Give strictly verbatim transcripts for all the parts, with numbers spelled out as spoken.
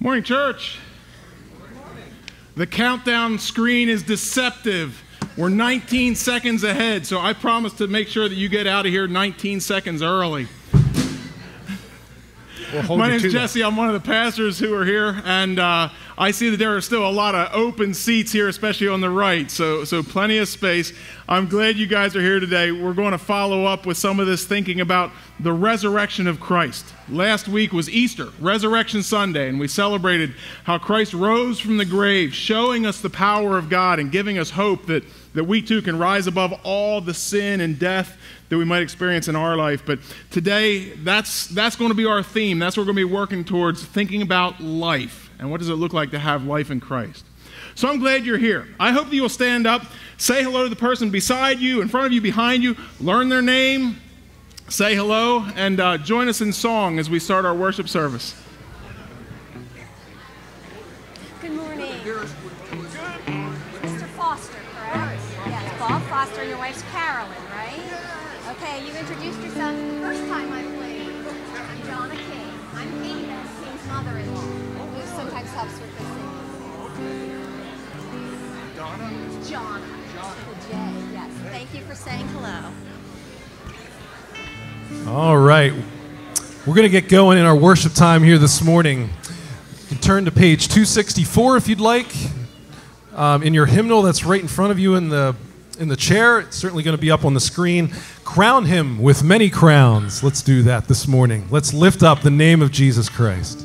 Morning, church. The countdown screen is deceptive. We're nineteen seconds ahead, so I promise to make sure that you get out of here nineteen seconds early. We'll My name's Jesse. I'm one of the pastors who are here, and uh, I see that there are still a lot of open seats here, especially on the right, so, so plenty of space. I'm glad you guys are here today. We're going to follow up with some of this thinking about the resurrection of Christ. Last week was Easter, Resurrection Sunday, and we celebrated how Christ rose from the grave, showing us the power of God and giving us hope that, that we too can rise above all the sin and death that we might experience in our life. But today, that's, that's going to be our theme. That's what we're going to be working towards, thinking about life. And what does it look like to have life in Christ? So I'm glad you're here. I hope that you'll stand up, say hello to the person beside you, in front of you, behind you, learn their name, say hello, and uh, join us in song as we start our worship service. Good morning. Mister Foster, correct? Yes, Bob Foster and your wife's Carolyn, right? Okay, you introduced yourself the first time I played. I'm Donna King. I'm Ada, King's mother-in-law, who sometimes helps with the singing. Donna? Jonna. The J, yes. Thank you for saying hello. All right. We're going to get going in our worship time here this morning. You can turn to page two sixty-four if you'd like. Um, in your hymnal that's right in front of you in the in the chair. It's certainly going to be up on the screen. Crown him with many crowns. Let's do that this morning. Let's lift up the name of Jesus Christ.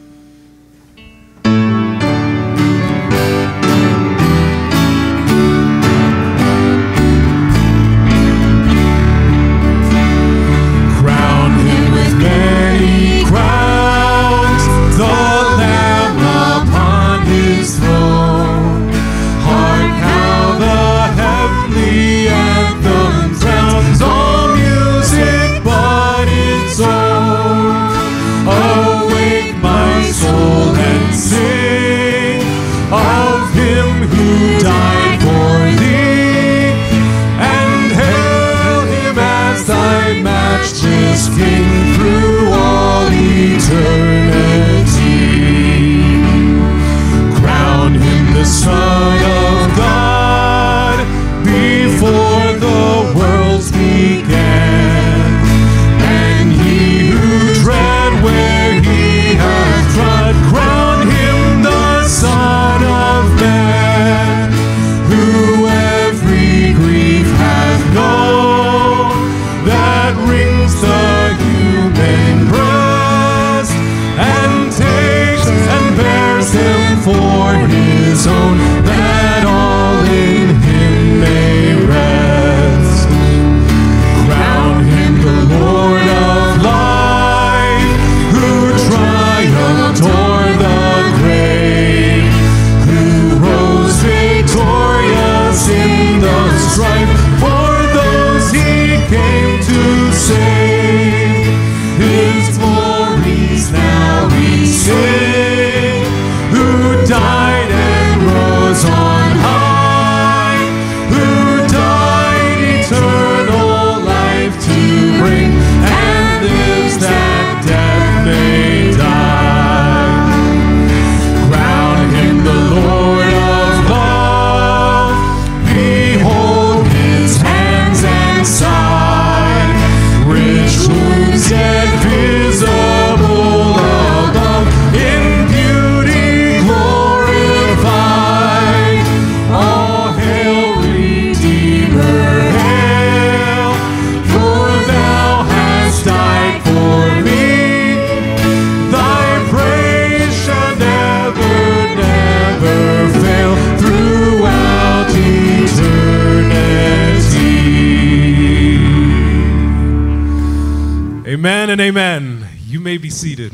Amen and amen. You may be seated.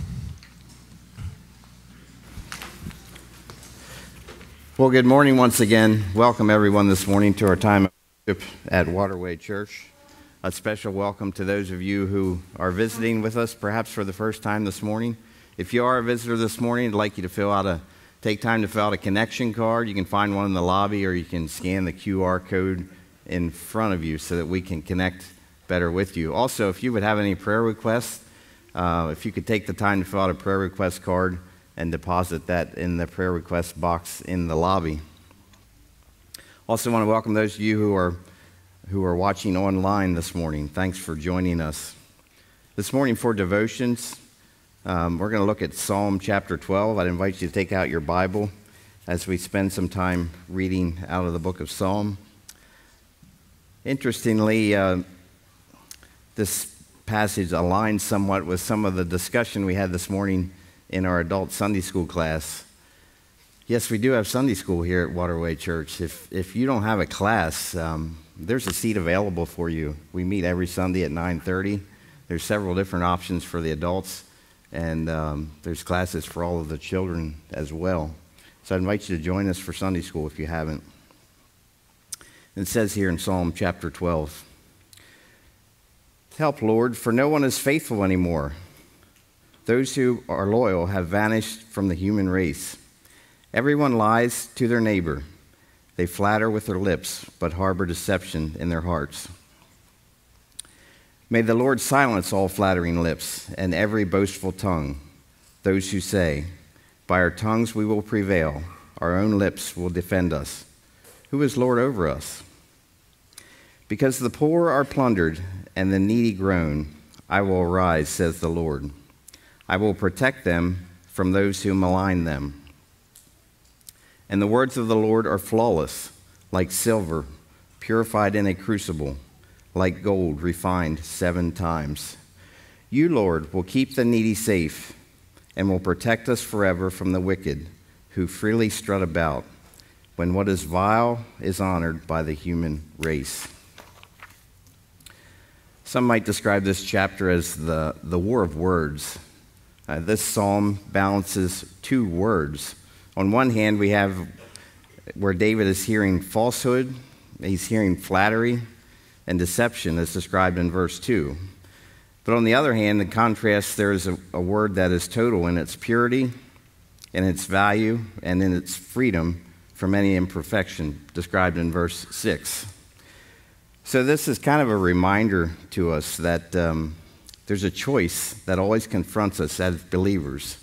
Well, good morning once again. Welcome everyone this morning to our time of worship at Waterway Church. A special welcome to those of you who are visiting with us, perhaps for the first time this morning. If you are a visitor this morning, I'd like you to fill out a take time to fill out a connection card. You can find one in the lobby, or you can scan the Q R code in front of you so that we can connect better with you. Also, if you would have any prayer requests, uh, if you could take the time to fill out a prayer request card, and deposit that in the prayer request box in the lobby. Also want to welcome those of you who are who are watching online this morning. Thanks for joining us. This morning for devotions, um, we're going to look at Psalm chapter twelve. I'd invite you to take out your Bible as we spend some time reading out of the book of Psalm. Interestingly, uh, this passage aligns somewhat with some of the discussion we had this morning in our adult Sunday school class. Yes, we do have Sunday school here at Waterway Church. If if you don't have a class, um, there's a seat available for you. We meet every Sunday at nine thirty. There's several different options for the adults, and um, there's classes for all of the children as well. So I invite you to join us for Sunday school if you haven't. It says here in Psalm chapter twelve, "Help, Lord, for no one is faithful anymore. Those who are loyal have vanished from the human race. Everyone lies to their neighbor. They flatter with their lips, but harbor deception in their hearts. May the Lord silence all flattering lips and every boastful tongue. Those who say, 'By our tongues we will prevail. Our own lips will defend us.' Who is Lord over us? Because the poor are plundered and the needy groan, I will arise, says the Lord. I will protect them from those who malign them. And the words of the Lord are flawless, like silver, purified in a crucible, like gold refined seven times. You, Lord, will keep the needy safe and will protect us forever from the wicked who freely strut about when what is vile is honored by the human race." Some might describe this chapter as the, the war of words. Uh, this psalm balances two words. On one hand, we have where David is hearing falsehood, he's hearing flattery and deception as described in verse two. But on the other hand, in contrast, there is a, a word that is total in its purity, in its value, and in its freedom from any imperfection, described in verse six. So this is kind of a reminder to us that um, there's a choice that always confronts us as believers.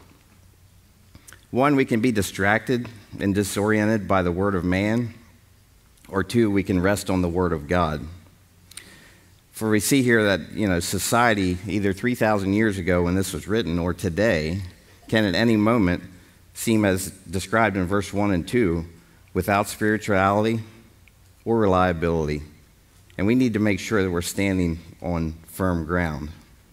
One, we can be distracted and disoriented by the word of man, or two, we can rest on the word of God. For we see here that, you know, society, either three thousand years ago when this was written or today, can at any moment seem as described in verse one and two, without spirituality or reliability. And we need to make sure that we're standing on firm ground.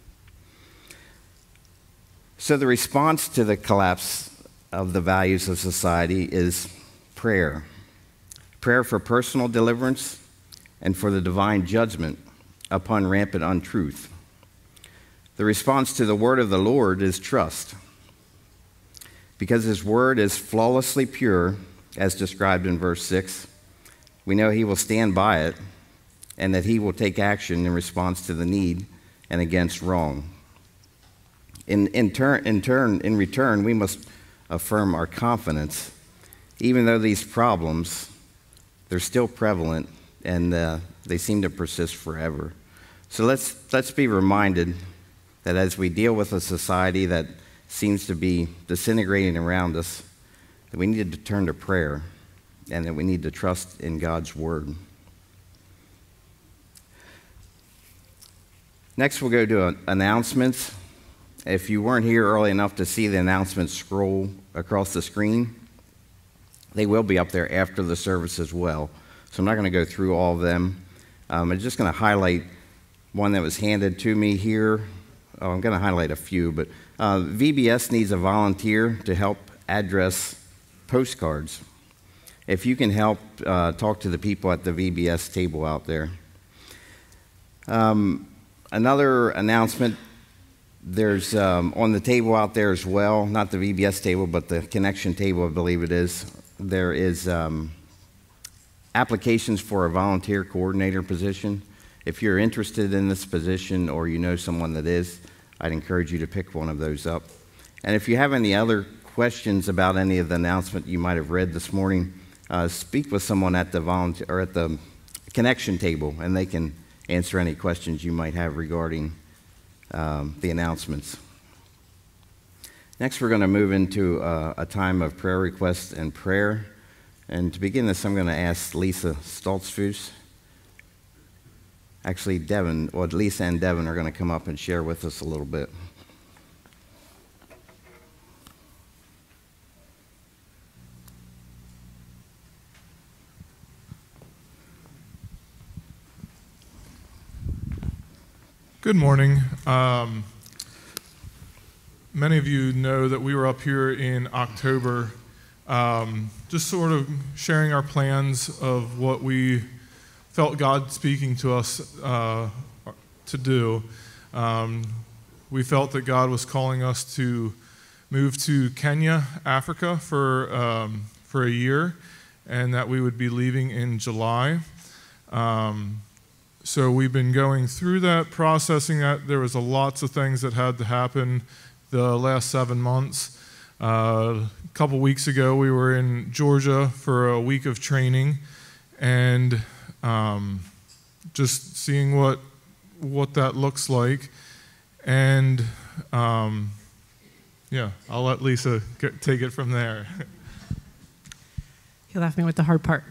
So the response to the collapse of the values of society is prayer. Prayer for personal deliverance and for the divine judgment upon rampant untruth. The response to the word of the Lord is trust. Because his word is flawlessly pure, as described in verse six, we know he will stand by it and that he will take action in response to the need and against wrong. In, in, turn, in, turn, in return, we must affirm our confidence, even though these problems, they're still prevalent and uh, they seem to persist forever. So let's, let's be reminded that as we deal with a society that seems to be disintegrating around us, that we need to turn to prayer and that we need to trust in God's word. Next, we'll go to uh, announcements. If you weren't here early enough to see the announcements scroll across the screen, they will be up there after the service as well. So I'm not going to go through all of them. Um, I'm just going to highlight one that was handed to me here. Oh, I'm going to highlight a few, but uh, V B S needs a volunteer to help address postcards. If you can help, uh, talk to the people at the V B S table out there. Um, another announcement. There's um, on the table out there as well, not the V B S table, but the connection table, I believe it is. There is um, applications for a volunteer coordinator position. If you're interested in this position or you know someone that is, I'd encourage you to pick one of those up. And if you have any other questions about any of the announcement you might have read this morning, uh, speak with someone at the volunteer or at the connection table, and they can answer any questions you might have regarding Um, the announcements. Next, we're going to move into uh, a time of prayer requests and prayer. And to begin this, I'm going to ask Lisa Stoltzfus. Actually, Devin, well, Lisa and Devin are going to come up and share with us a little bit. Good morning. Um, many of you know that we were up here in October, um, just sort of sharing our plans of what we felt God speaking to us uh, to do. Um, we felt that God was calling us to move to Kenya, Africa, for um, for a year, and that we would be leaving in July. Um, So we've been going through that, processing that. There was a lots of things that had to happen the last seven months. Uh, a couple weeks ago, we were in Georgia for a week of training, and um, just seeing what what that looks like. And um, yeah, I'll let Lisa get, take it from there. You left me with the hard part.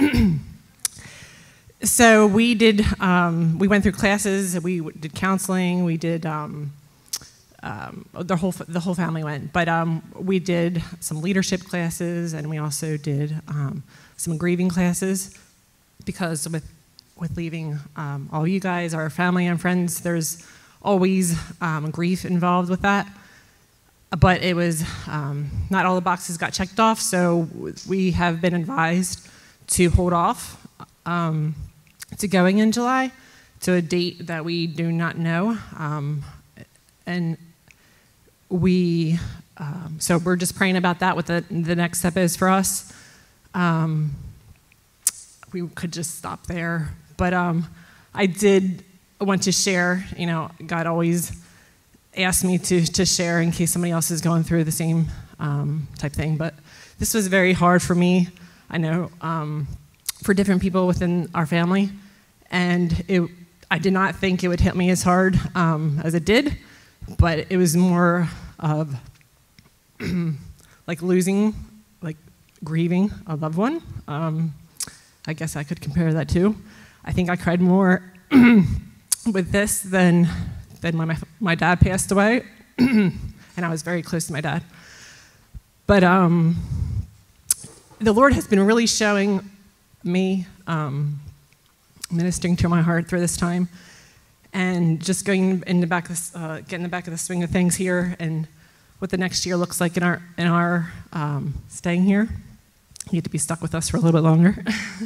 So we did, um, we went through classes, we did counseling, we did, um, um, the whole the whole family went, but um, we did some leadership classes, and we also did um, some grieving classes, because with with leaving um, all you guys, our family and friends, there's always um, grief involved with that. But it was, um, not all the boxes got checked off, so we have been advised to hold off um, to going in July to a date that we do not know. Um, and we, um, so we're just praying about that, what the, the next step is for us. Um, we could just stop there. But um, I did want to share, you know, God always asked me to, to share in case somebody else is going through the same um, type thing. But this was very hard for me, I know, um, for different people within our family. And it, I did not think it would hit me as hard um, as it did, but it was more of like losing, like grieving a loved one. Um, I guess I could compare that too. I think I cried more with this than than when my, my dad passed away, and I was very close to my dad. But um, the Lord has been really showing me, um, ministering to my heart through this time, and just going in the back of the, uh, getting the back of the swing of things here, and what the next year looks like in our in our um, staying here. You get to be stuck with us for a little bit longer.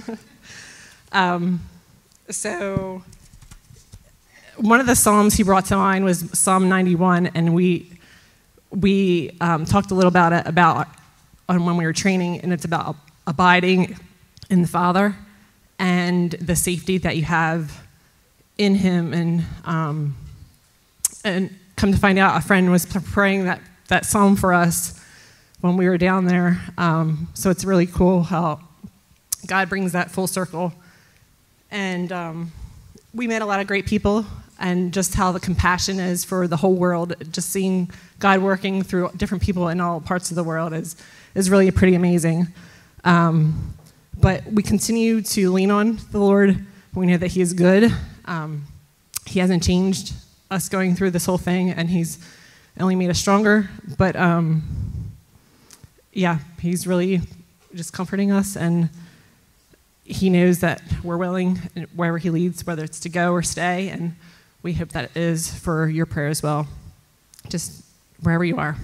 um, so. One of the Psalms he brought to mind was Psalm ninety-one, and we we um, talked a little about it about on when we were training, and it's about abiding in the Father and the safety that you have in Him. And um, and come to find out, a friend was praying that that psalm for us when we were down there. Um, so it's really cool how God brings that full circle. And um, we met a lot of great people. And just how the compassion is for the whole world, just seeing God working through different people in all parts of the world is is really pretty amazing. Um, but we continue to lean on the Lord. We know that He is good. Um, he hasn't changed us going through this whole thing, and He's only made us stronger. But um, yeah, He's really just comforting us, and He knows that we're willing wherever He leads, whether it's to go or stay, and we hope that it is for your prayer as well, just wherever you are.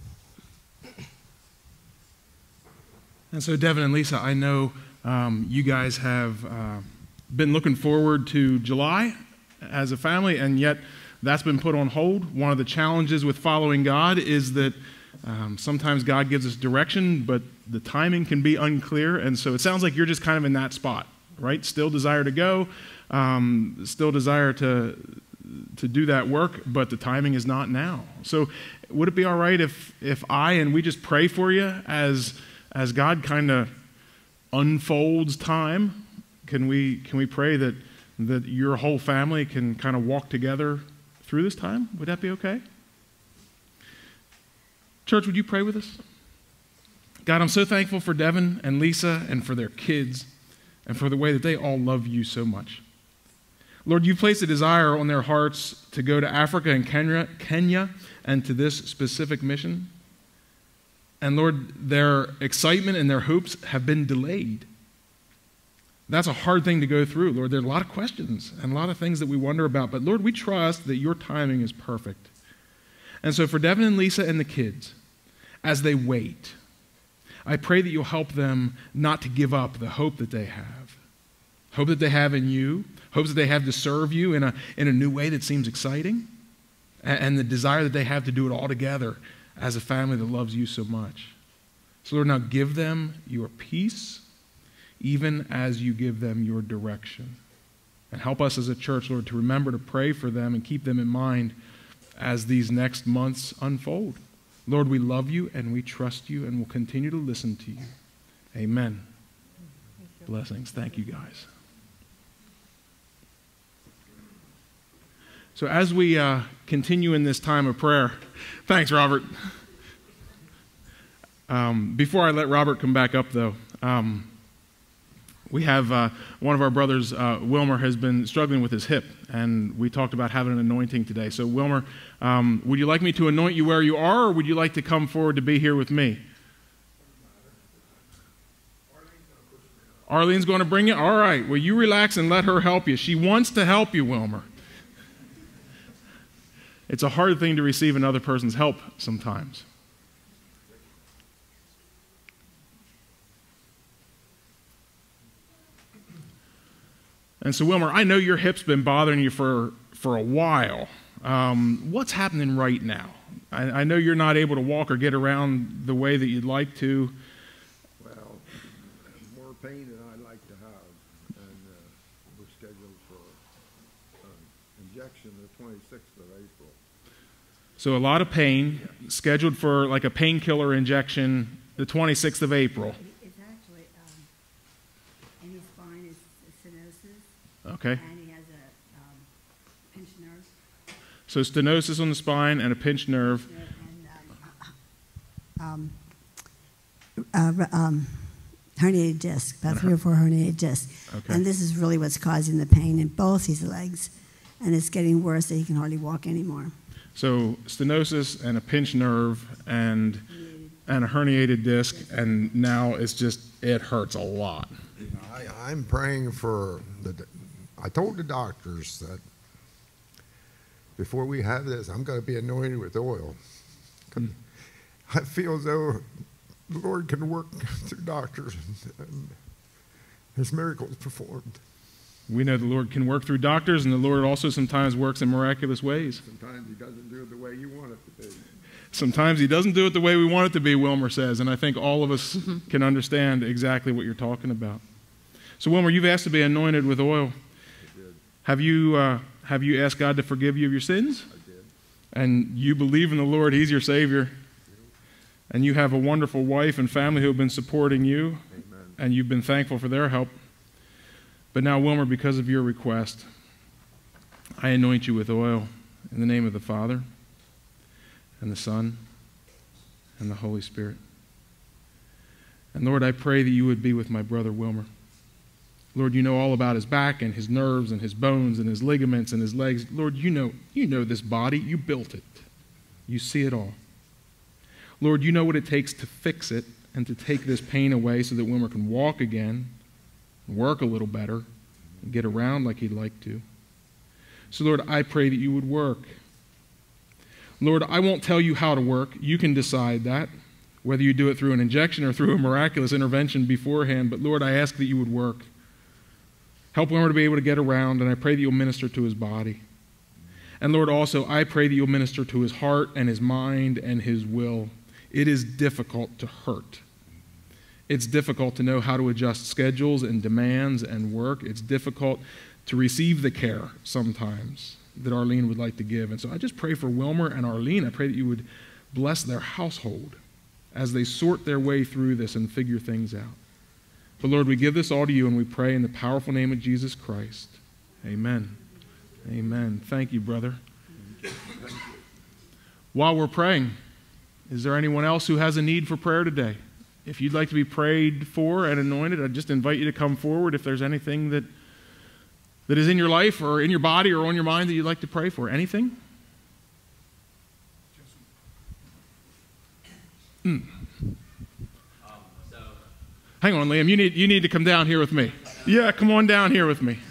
And so, Devin and Lisa, I know um, you guys have uh, been looking forward to July as a family, and yet that's been put on hold. One of the challenges with following God is that um, sometimes God gives us direction, but the timing can be unclear, and so it sounds like you're just kind of in that spot, right? Still desire to go, um, still desire to to do that work, but the timing is not now. So would it be all right if if I and we just pray for you as as God kind of unfolds time? Can we can we pray that that your whole family can kind of walk together through this time? Would that be okay? Church, would you pray with us? God, I'm so thankful for Devin and Lisa and for their kids and for the way that they all love you so much. Lord, you placed a desire on their hearts to go to Africa and Kenya, Kenya and to this specific mission. And Lord, their excitement and their hopes have been delayed. That's a hard thing to go through, Lord. There are a lot of questions and a lot of things that we wonder about. But Lord, we trust that your timing is perfect. And so for Devin and Lisa and the kids, as they wait, I pray that you'll help them not to give up the hope that they have. Hope that they have in you. Hopes that they have to serve you in a, in a new way that seems exciting. And, and the desire that they have to do it all together as a family that loves you so much. So Lord, now give them your peace, even as you give them your direction. And help us as a church, Lord, to remember to pray for them and keep them in mind as these next months unfold. Lord, we love you and we trust you and will continue to listen to you. Amen. Thank Blessings. Thank you, guys. So as we uh, continue in this time of prayer, thanks, Robert. Um, before I let Robert come back up, though, um, we have uh, one of our brothers, uh, Wilmer, has been struggling with his hip, and we talked about having an anointing today. So, Wilmer, um, would you like me to anoint you where you are, or would you like to come forward to be here with me? Arlene's going to bring you? All right. Well, you relax and let her help you. She wants to help you, Wilmer. It's a hard thing to receive another person's help sometimes. And so, Wilmer, I know your hip's been bothering you for, for a while. Um, what's happening right now? I, I know you're not able to walk or get around the way that you'd like to. Well, more pain than I'd like to have. And uh, we're scheduled for an injection the twenty-sixth of April. So a lot of pain, scheduled for like a painkiller injection the twenty-sixth of April. It's actually, um, in his spine is stenosis. Okay. And he has a um, pinched nerve. So stenosis on the spine and a pinched nerve. And um, um, uh, um, herniated disc, about three or four herniated discs. Okay. And this is really what's causing the pain in both his legs. And it's getting worse that he can hardly walk anymore. So stenosis and a pinched nerve and and a herniated disc, and now it's just, it hurts a lot. I, I'm praying for the, I told the doctors that before we have this, I'm going to be anointed with oil. Mm. I feel as though the Lord can work through doctors and, and His miracles performed. We know the Lord can work through doctors, and the Lord also sometimes works in miraculous ways. Sometimes He doesn't do it the way you want it to be. Sometimes He doesn't do it the way we want it to be, Wilmer says, and I think all of us can understand exactly what you're talking about. So, Wilmer, you've asked to be anointed with oil. I did. Have you, uh, have you asked God to forgive you of your sins? I did. And you believe in the Lord, He's your Savior. And you have a wonderful wife and family who have been supporting you. Amen. And you've been thankful for their help. But now, Wilmer, because of your request, I anoint you with oil in the name of the Father and the Son and the Holy Spirit. And Lord, I pray that you would be with my brother Wilmer. Lord, you know all about his back and his nerves and his bones and his ligaments and his legs. Lord, you know, you know this body. You built it. You see it all. Lord, you know what it takes to fix it and to take this pain away so that Wilmer can walk again, work a little better, and get around like he'd like to. So, Lord, I pray that you would work. Lord, I won't tell you how to work. You can decide that, whether you do it through an injection or through a miraculous intervention beforehand. But, Lord, I ask that you would work. Help Wilmer to be able to get around, and I pray that you'll minister to his body. And, Lord, also, I pray that you'll minister to his heart and his mind and his will. It is difficult to hurt. It's difficult to know how to adjust schedules and demands and work. It's difficult to receive the care sometimes that Arlene would like to give. And so I just pray for Wilmer and Arlene. I pray that you would bless their household as they sort their way through this and figure things out. But Lord, we give this all to you and we pray in the powerful name of Jesus Christ. Amen. Amen. Thank you, brother. While we're praying, Is there anyone else who has a need for prayer today? If you'd like to be prayed for and anointed, I just invite you to come forward if there's anything that, that is in your life or in your body or on your mind that you'd like to pray for. Anything? Mm. Hang on, Liam. You need, you need to come down here with me. Yeah, come on down here with me.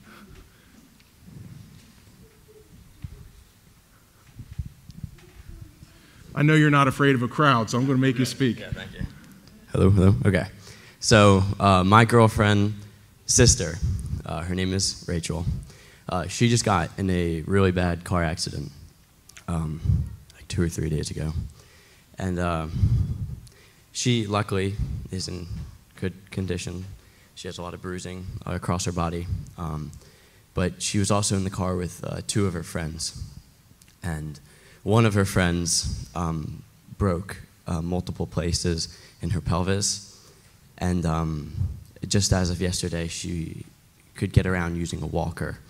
I know you're not afraid of a crowd, so I'm going to make you speak. Yeah, thank you. Hello, hello. Okay. So uh, my girlfriend, sister, uh, her name is Rachel. Uh, she just got in a really bad car accident um, like two or three days ago. And uh, she, luckily, is in good condition. She has a lot of bruising uh, across her body. Um, but she was also in the car with uh, two of her friends. And one of her friends um, broke uh, multiple places in her pelvis, and um, just as of yesterday, she could get around using a walker.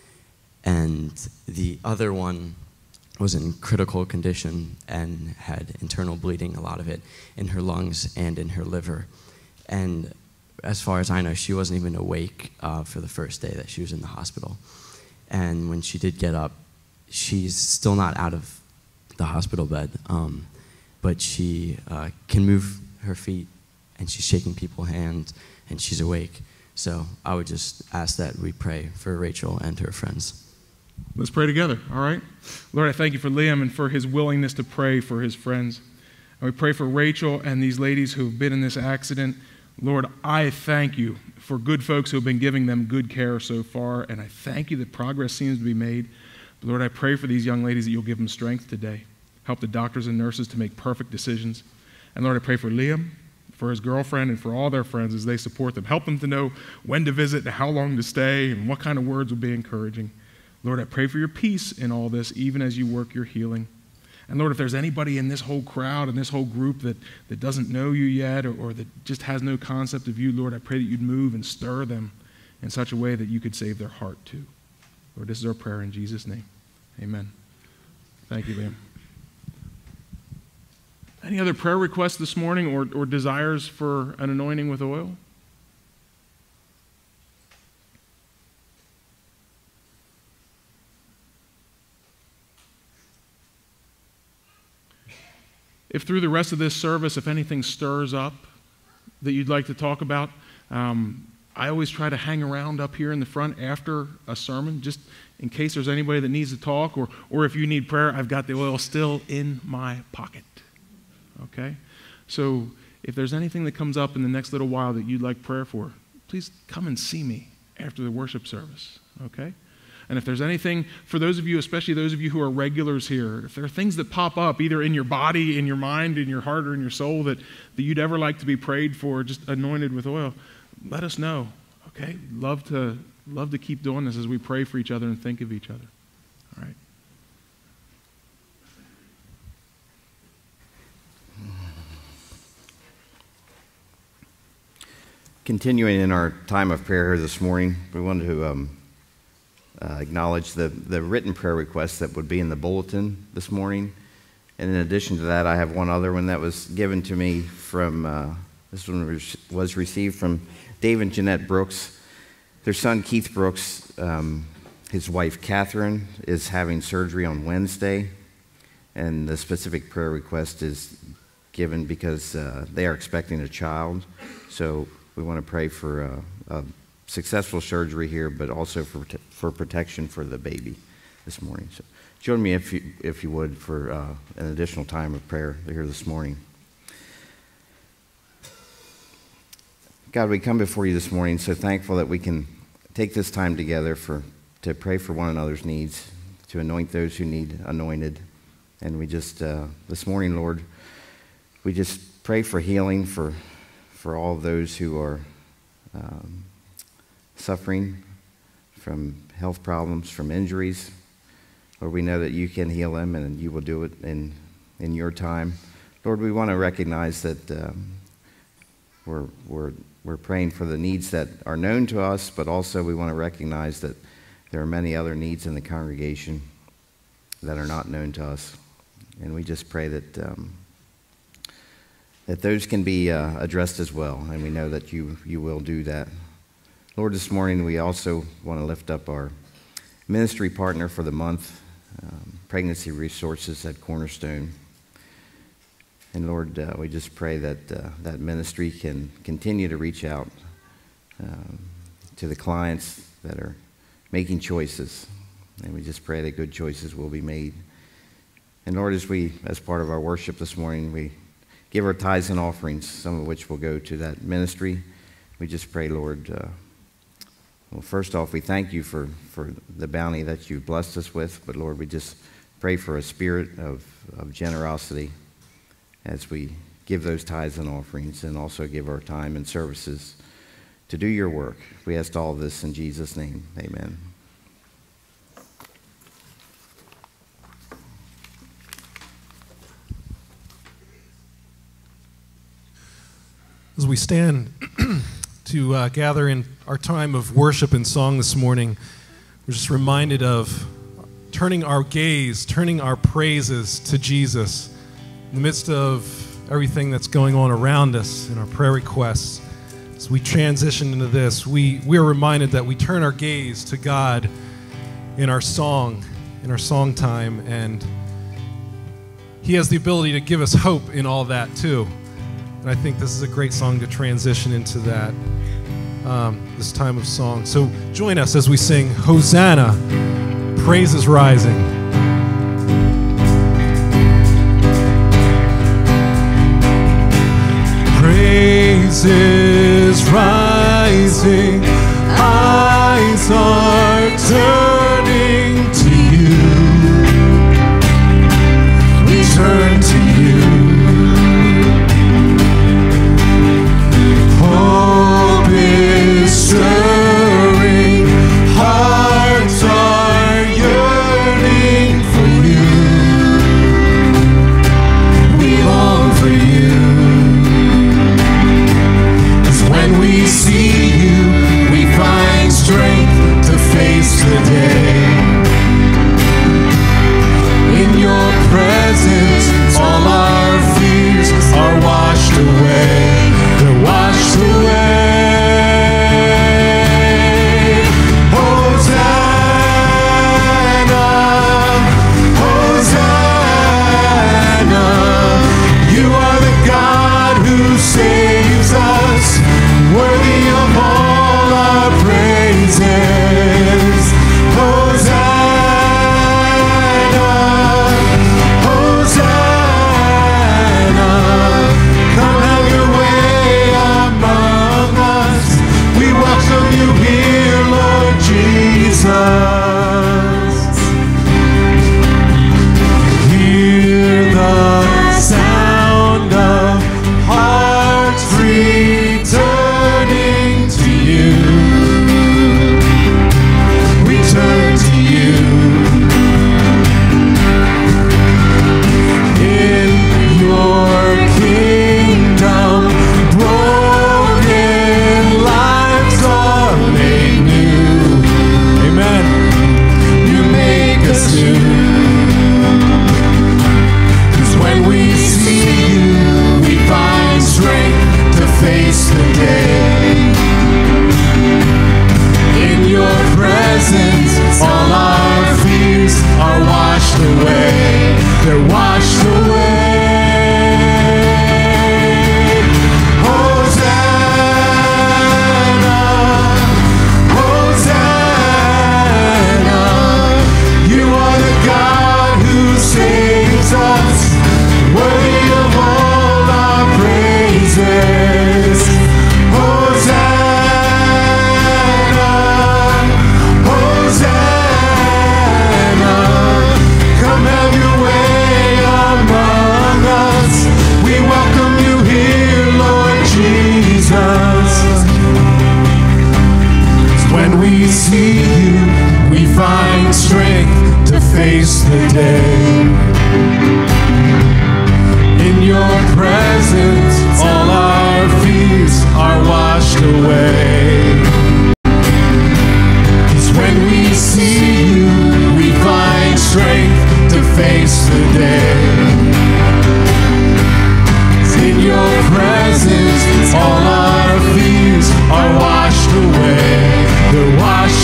And the other one was in critical condition and had internal bleeding, a lot of it, in her lungs and in her liver. And as far as I know, she wasn't even awake uh, for the first day that she was in the hospital. And when she did get up, she's still not out of the hospital bed, um, but she uh, can move her feet, and she's shaking people's hands, and she's awake. So I would just ask that we pray for Rachel and her friends. Let's pray together, all right? Lord, I thank you for Liam and for his willingness to pray for his friends. And we pray for Rachel and these ladies who have been in this accident. Lord, I thank you for good folks who have been giving them good care so far, and I thank you that progress seems to be made. But Lord, I pray for these young ladies that you'll give them strength today. Help the doctors and nurses to make perfect decisions. And Lord, I pray for Liam, for his girlfriend, and for all their friends as they support them. Help them to know when to visit and how long to stay and what kind of words will be encouraging. Lord, I pray for your peace in all this, even as you work your healing. And Lord, if there's anybody in this whole crowd and this whole group that, that doesn't know you yet or, or that just has no concept of you, Lord, I pray that you'd move and stir them in such a way that you could save their heart too. Lord, this is our prayer in Jesus' name. Amen. Thank you, Liam. Any other prayer requests this morning or, or desires for an anointing with oil? If through the rest of this service, if anything stirs up that you'd like to talk about, um, I always try to hang around up here in the front after a sermon, just in case there's anybody that needs to talk, or, or if you need prayer, I've got the oil still in my pocket. Okay? So if there's anything that comes up in the next little while that you'd like prayer for, please come and see me after the worship service. Okay? And if there's anything, for those of you, especially those of you who are regulars here, if there are things that pop up either in your body, in your mind, in your heart, or in your soul that, that you'd ever like to be prayed for, just anointed with oil, let us know. Okay? Love to, love to keep doing this as we pray for each other and think of each other. All right? Continuing in our time of prayer here this morning, we wanted to um, uh, acknowledge the, the written prayer requests that would be in the bulletin this morning. And in addition to that, I have one other one that was given to me from, uh, this one was received from Dave and Jeanette Brooks. Their son, Keith Brooks, um, his wife, Catherine, is having surgery on Wednesday. And the specific prayer request is given because uh, they are expecting a child. So we want to pray for uh, a successful surgery here, but also for for protection for the baby this morning. So join me, if you, if you would, for uh, an additional time of prayer here this morning. God, we come before you this morning so thankful that we can take this time together for to pray for one another's needs, to anoint those who need anointed. And we just, uh, this morning, Lord, we just pray for healing for for all those who are um, suffering from health problems, from injuries. Lord, we know that you can heal them and you will do it in, in your time. Lord, we want to recognize that um, we're, we're, we're praying for the needs that are known to us, but also we want to recognize that there are many other needs in the congregation that are not known to us. And we just pray that um, that those can be uh, addressed as well, and we know that you, you will do that. Lord, this morning we also want to lift up our ministry partner for the month, um, Pregnancy Resources at Cornerstone. And Lord, uh, we just pray that uh, that ministry can continue to reach out um, to the clients that are making choices. And we just pray that good choices will be made. And Lord, as we, as part of our worship this morning, we give our tithes and offerings, some of which will go to that ministry. We just pray, Lord, uh, well, first off, we thank you for, for the bounty that you've blessed us with. But Lord, we just pray for a spirit of, of generosity as we give those tithes and offerings, and also give our time and services to do your work. We ask all of this in Jesus' name. Amen. As we stand to uh, gather in our time of worship and song this morning, we're just reminded of turning our gaze, turning our praises to Jesus in the midst of everything that's going on around us in our prayer requests. As we transition into this, we, we are reminded that we turn our gaze to God in our song, in our song time, and He has the ability to give us hope in all that too. And I think this is a great song to transition into that, um, this time of song. So join us as we sing Hosanna, Praise is Rising. Praise is rising, eyes are turning to you. We turn to you. Hope is stirring, hearts are yearning for you. We long for you. When we see you, we find strength to face the day. In your presence, all our fears are washed away. They're washed away. Hosanna, Hosanna. You are the God who saves us, worthy of all our praises. Hosanna, Hosanna. Come have your way among us. We welcome you here, Lord Jesus. Hear the sound of hearts returning to you. We turn to you. In your kingdom, broken lives are made new. Amen. You make us new. 'Cause when we see you, we find strength to face the day. In your presence, all our fears are washed away. They're washed away. Hosanna, Hosanna. You are the God who saves us, worthy of all our praises. Hosanna, Hosanna. Come have your way among us. We welcome you here, Lord Jesus. When we see you, we find strength to face the day. In your presence, all our fears are washed away. 'Cause when we see you, we find strength to face the day. In your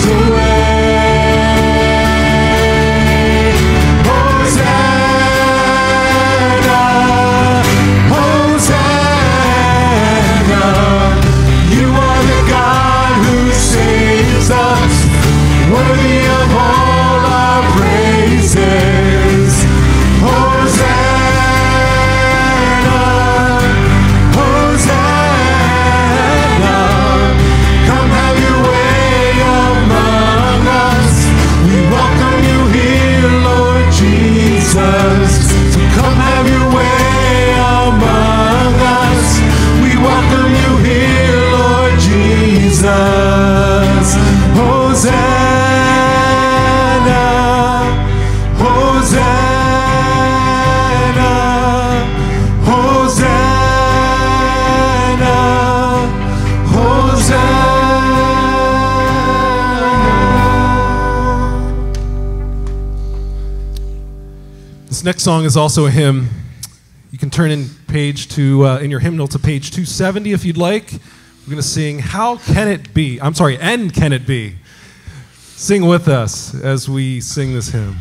This next song is also a hymn. You can turn in page to uh, in your hymnal to page two seventy if you'd like. We're going to sing "How Can It Be?" I'm sorry, "And Can It Be?" Sing with us as we sing this hymn.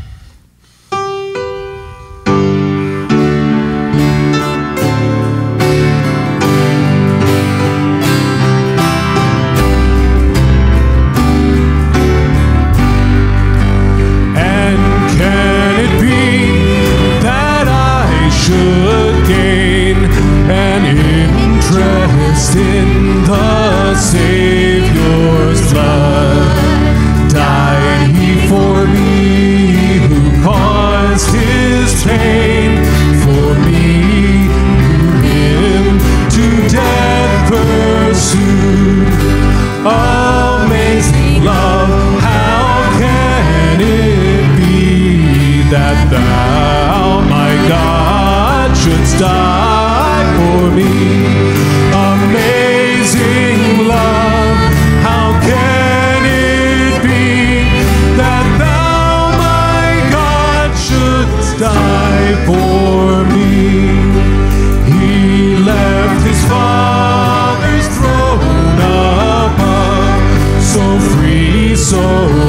In the Savior's blood died he for me, who caused his pain, for me who him to death pursued. Amazing love, how can it be that thou, my God, shouldst die for me? Amazing love, how can it be that thou, my God, shouldst die for me? He left his Father's throne above, so free, so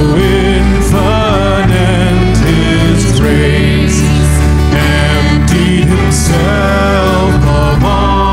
infinite his grace, emptied himself of all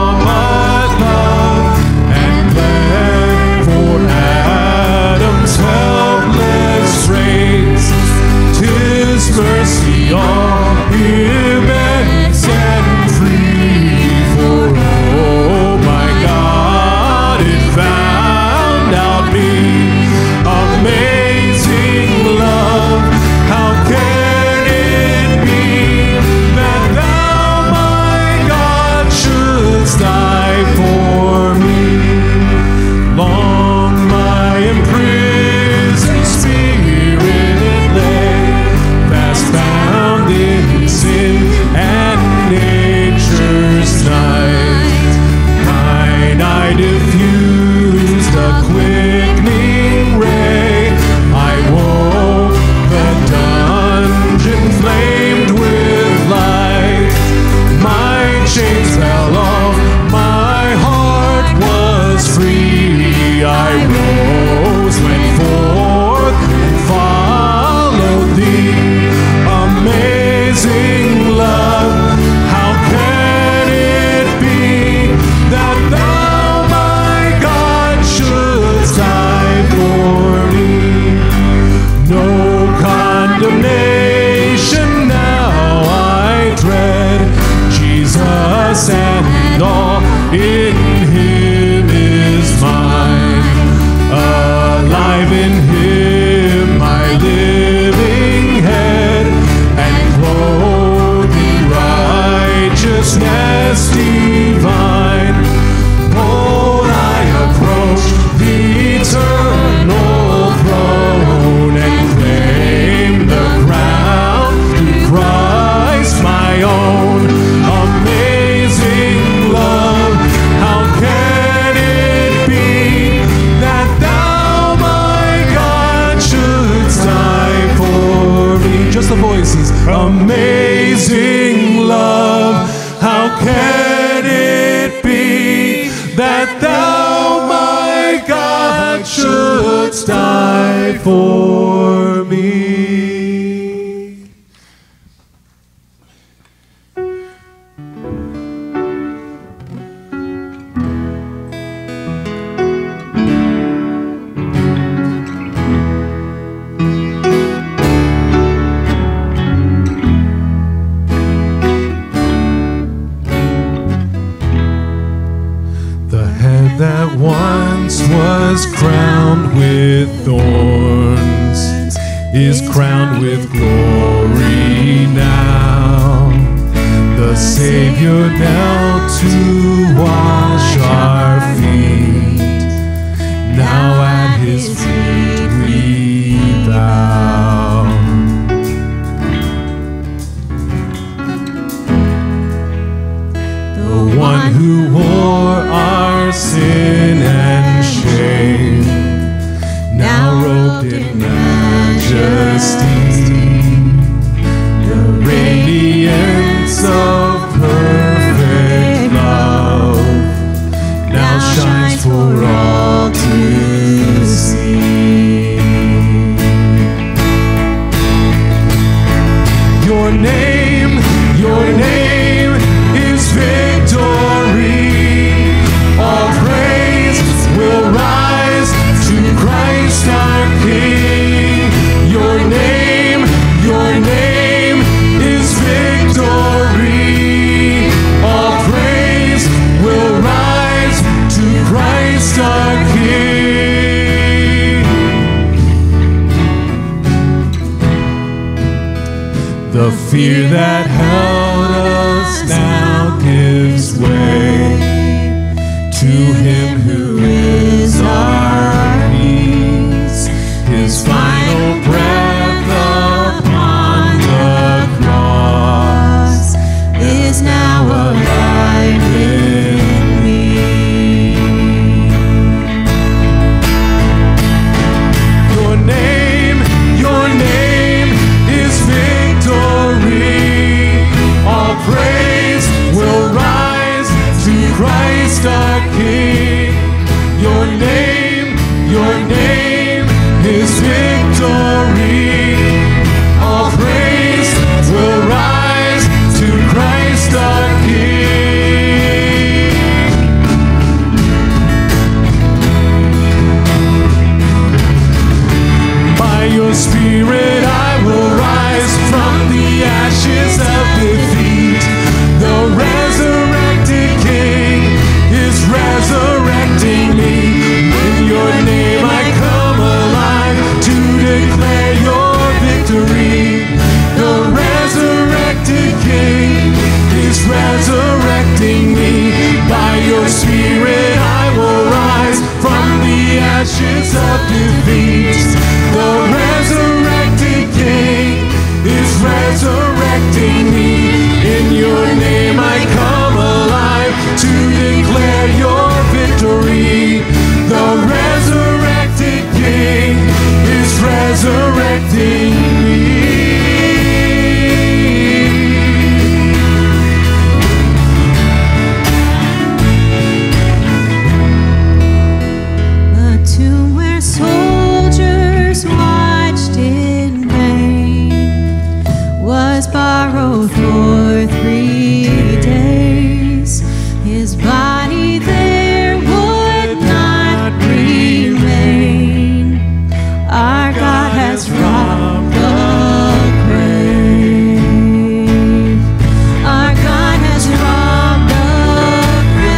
mercy all immense and free, for oh my God, it found out me. Amazing love, how can it be that thou, my God, shouldst die for me? Long my imprisoned spirit lay, bound in sin and nature's night. Mine eye diffused a quickening ray. I woke, the dungeon flamed with light. My chains fell off, my heart was free. I rose, went forth, and followed thee. Amazing love, how can it be that thou, my God, shouldst die for me? No condemnation now I dread, Jesus and all in him is mine. Alive in him my living head, righteousness divine. Bold I approach the eternal throne and claim the crown through Christ my own. Amazing love, how can it be that thou, my God, shouldst die for me? Just the voices. Amazing love, how can it be that thou, my God, shouldst die for me. That once was crowned with thorns is crowned with glory now. The Savior knelt to wash our feet. Now at his feet we bow. The one who wore our sin and shame, now robed in majesty, the radiance of perfect love now shines for all to see. Your name, your name is victory. All praise will rise to Christ our King. Your name, your name is victory. All praise will rise to Christ our King. The fear that held us now gives way to him who is our peace. His final breath upon the cross is now alive in me. Your name, your name is victory. All praise will rise to Christ our King. Your name, your name is victory. All praise will rise to Christ our King. By your Spirit I will rise from the ashes of defeat. The resurrected King is resurrecting me. In your name I come alive to declare your victory. The resurrected King is resurrecting me. By your Spirit I will rise from the ashes of defeat. The resurrected King is resurrecting me. In your name I come alive to declare your victory. The resurrected King is resurrecting me. A tomb where soldiers watched in vain was borrowed for three days. His body there would not remain. Our God has robbed the grave. Our God has robbed the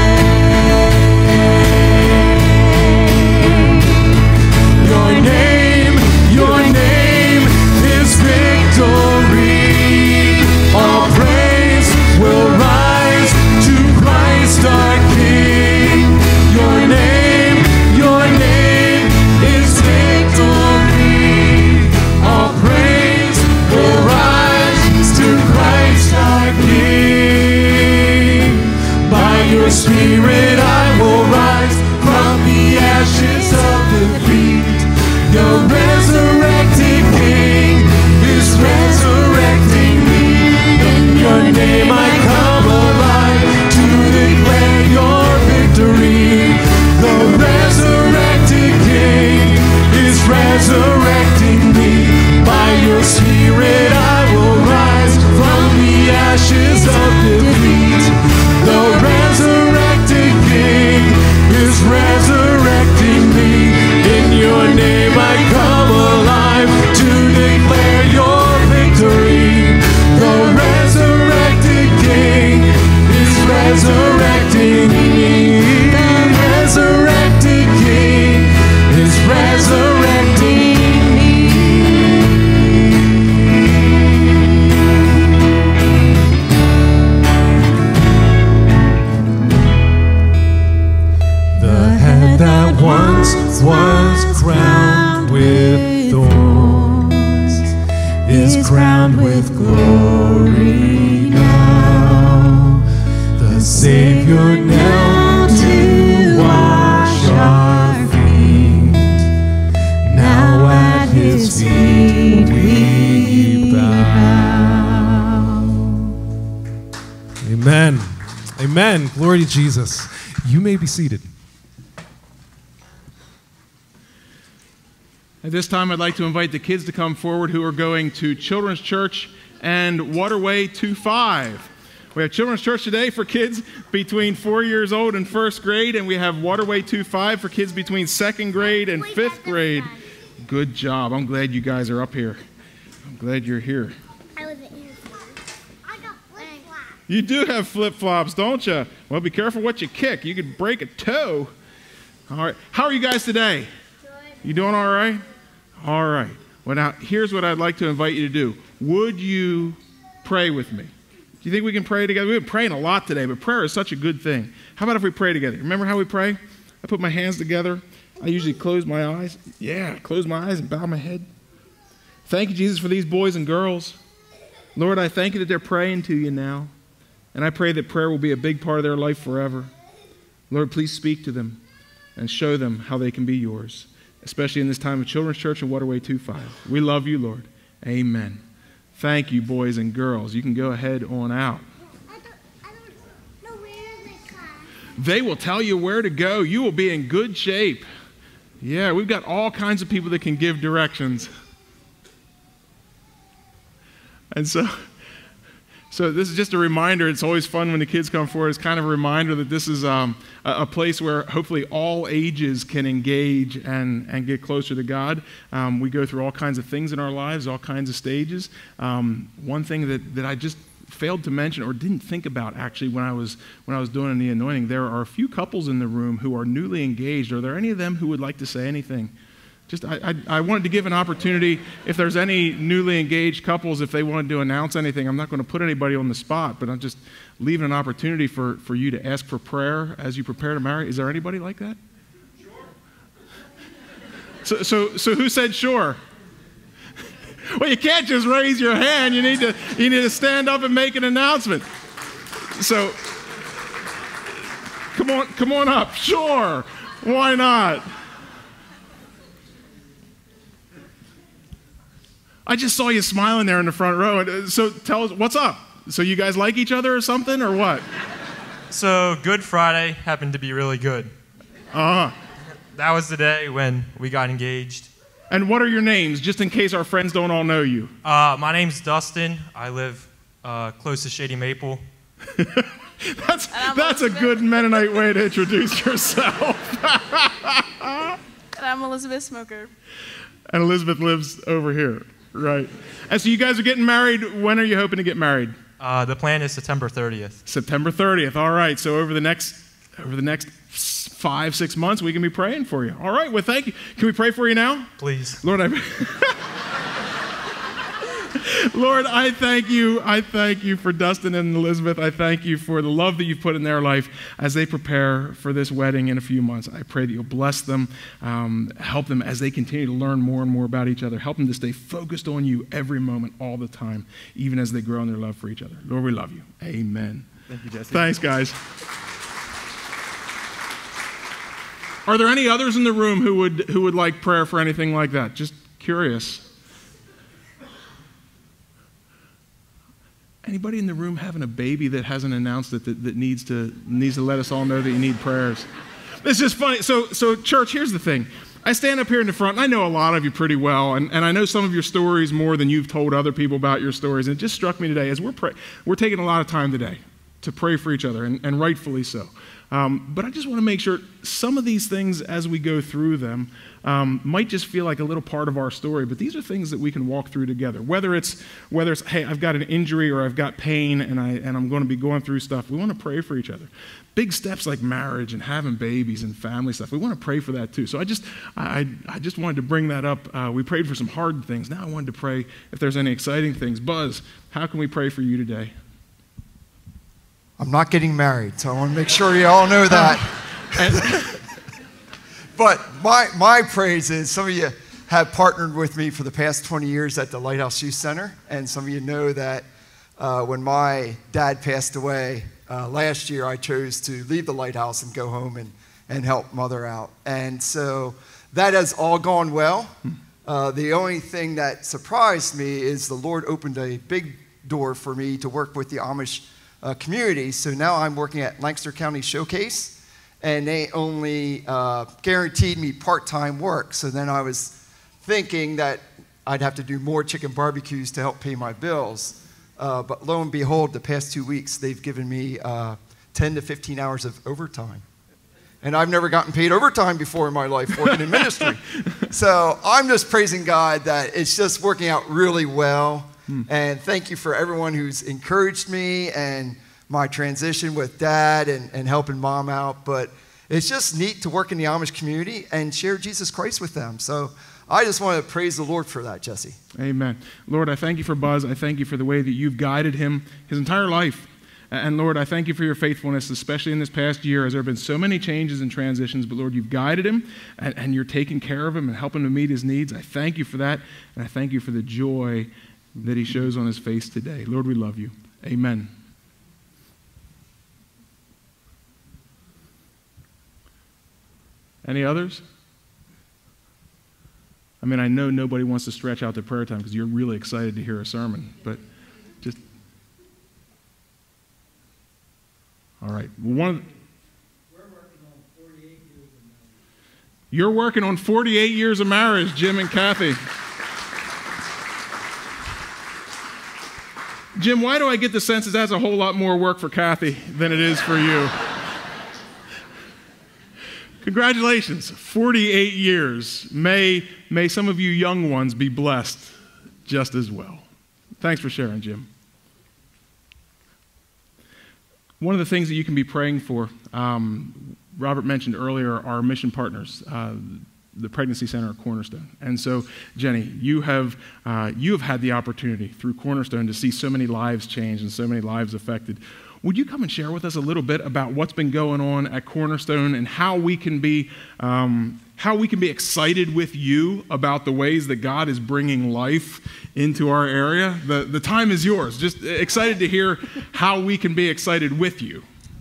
grave. Your name, your name is victory. All praise will rise to Christ our King. Your name, your name is victory. Spirit, I will rise from the ashes of defeat. The resurrected King is resurrecting me. In your name I come alive to declare your victory. The resurrected King is resurrecting me. The resurrected King is resurrecting me. The head that once was crowned with thorns is crowned with glory now. The Savior knelt to wash our feet. Now at his feet we bow. Amen. Amen. Glory to Jesus. You may be seated. At this time, I'd like to invite the kids to come forward who are going to Children's Church and Waterway twenty-five. We have Children's Church today for kids between four years old and first grade, and we have Waterway twenty-five for kids between second grade and fifth grade. Good job. I'm glad you guys are up here. I'm glad you're here. I was in I got flip-flops. You do have flip-flops, don't you? Well, be careful what you kick. You could break a toe. All right. How are you guys today? Good. You doing all right? All right. Well, now, here's what I'd like to invite you to do. Would you pray with me? Do you think we can pray together? We've been praying a lot today, but prayer is such a good thing. How about if we pray together? Remember how we pray? I put my hands together. I usually close my eyes. Yeah, close my eyes and bow my head. Thank you, Jesus, for these boys and girls. Lord, I thank you that they're praying to you now. And I pray that prayer will be a big part of their life forever. Lord, please speak to them and show them how they can be yours, especially in this time of Children's Church and Waterway twenty-five. We love you, Lord. Amen. Thank you, boys and girls. You can go ahead on out. I don't, I don't know where they come. They will tell you where to go. You will be in good shape. Yeah, we've got all kinds of people that can give directions. And so, so this is just a reminder. It's always fun when the kids come forward. It's kind of a reminder that this is um, a, a place where hopefully all ages can engage and, and get closer to God. Um, we go through all kinds of things in our lives, all kinds of stages. Um, one thing that, that I just failed to mention or didn't think about actually when I was when I was doing the anointing, there are a few couples in the room who are newly engaged. Are there any of them who would like to say anything? Just I, I, I wanted to give an opportunity, if there's any newly engaged couples, if they wanted to announce anything. I'm not going to put anybody on the spot, but I'm just leaving an opportunity for, for you to ask for prayer as you prepare to marry. Is there anybody like that? Sure. So, so, so who said sure? Well, you can't just raise your hand. You need to, you need to stand up and make an announcement. So, come on, come on up. Sure. Why not? I just saw you smiling there in the front row. So tell us, what's up? So you guys like each other or something, or what? So Good Friday happened to be really good. Uh-huh. That was the day when we got engaged. And what are your names, just in case our friends don't all know you? Uh, my name's Dustin. I live uh, close to Shady Maple. that's that's a good Mennonite way to introduce yourself. And I'm Elizabeth Smoker. And Elizabeth lives over here. Right. And so you guys are getting married. When are you hoping to get married? Uh, the plan is September thirtieth. September thirtieth. All right. So over the next over the next five, six months, we can be praying for you. All right. Well, thank you. Can we pray for you now? Please. Lord, I Lord, I thank you. I thank you for Dustin and Elizabeth. I thank you for the love that you've put in their life as they prepare for this wedding in a few months. I pray that you'll bless them, um, help them as they continue to learn more and more about each other. Help them to stay focused on you every moment, all the time, even as they grow in their love for each other. Lord, we love you. Amen. Thank you, Jesse. Thanks, guys. Are there any others in the room who would who would like prayer for anything like that? Just curious. Anybody in the room having a baby that hasn't announced it that, that needs to needs to let us all know that you need prayers? It's just funny. So, so church, here's the thing. I stand up here in the front, and I know a lot of you pretty well, and, and I know some of your stories more than you've told other people about your stories. And it just struck me today as we're pray- we're taking a lot of time today to pray for each other, and, and rightfully so. Um, but I just want to make sure some of these things, as we go through them, um, might just feel like a little part of our story. But these are things that we can walk through together. Whether it's whether it's hey, I've got an injury or I've got pain, and I and I'm going to be going through stuff. We want to pray for each other. Big steps like marriage and having babies and family stuff. We want to pray for that too. So I just I I just wanted to bring that up. Uh, we prayed for some hard things. Now I wanted to pray if there's any exciting things. Buzz, how can we pray for you today? I'm not getting married, so I want to make sure you all know that. But my, my praise is some of you have partnered with me for the past twenty years at the Lighthouse Youth Center, and some of you know that uh, when my dad passed away uh, last year, I chose to leave the Lighthouse and go home and, and help Mother out. And so that has all gone well. Uh, the only thing that surprised me is the Lord opened a big door for me to work with the Amish Uh, community. So now I'm working at Lancaster County Showcase, and they only uh, guaranteed me part-time work. So then I was thinking that I'd have to do more chicken barbecues to help pay my bills. Uh, but lo and behold, the past two weeks, they've given me uh, ten to fifteen hours of overtime. And I've never gotten paid overtime before in my life working in ministry. So I'm just praising God that it's just working out really well. And thank you for everyone who's encouraged me and my transition with Dad and, and helping Mom out. But it's just neat to work in the Amish community and share Jesus Christ with them. So I just want to praise the Lord for that, Jesse. Amen. Lord, I thank you for Buzz. I thank you for the way that you've guided him his entire life. And Lord, I thank you for your faithfulness, especially in this past year, as there have been so many changes and transitions. But Lord, you've guided him, and, and you're taking care of him and helping him to meet his needs. I thank you for that, and I thank you for the joy that he shows on his face today. Lord, we love you. Amen. Any others? I mean, I know nobody wants to stretch out their prayer time because you're really excited to hear a sermon, but just... All right. Well, one of the... You're working on forty-eight years of marriage, Jim and Kathy. Jim, why do I get the sense that that's a whole lot more work for Kathy than it is for you? Congratulations, forty-eight years. May, may some of you young ones be blessed just as well. Thanks for sharing, Jim. One of the things that you can be praying for, um, Robert mentioned earlier, our mission partners, uh, the Pregnancy Center at Cornerstone. And so, Jenny, you have, uh, you have had the opportunity through Cornerstone to see so many lives changed and so many lives affected. Would you come and share with us a little bit about what's been going on at Cornerstone and how we can be, um, how we can be excited with you about the ways that God is bringing life into our area? The, the time is yours. Just excited to hear how we can be excited with you.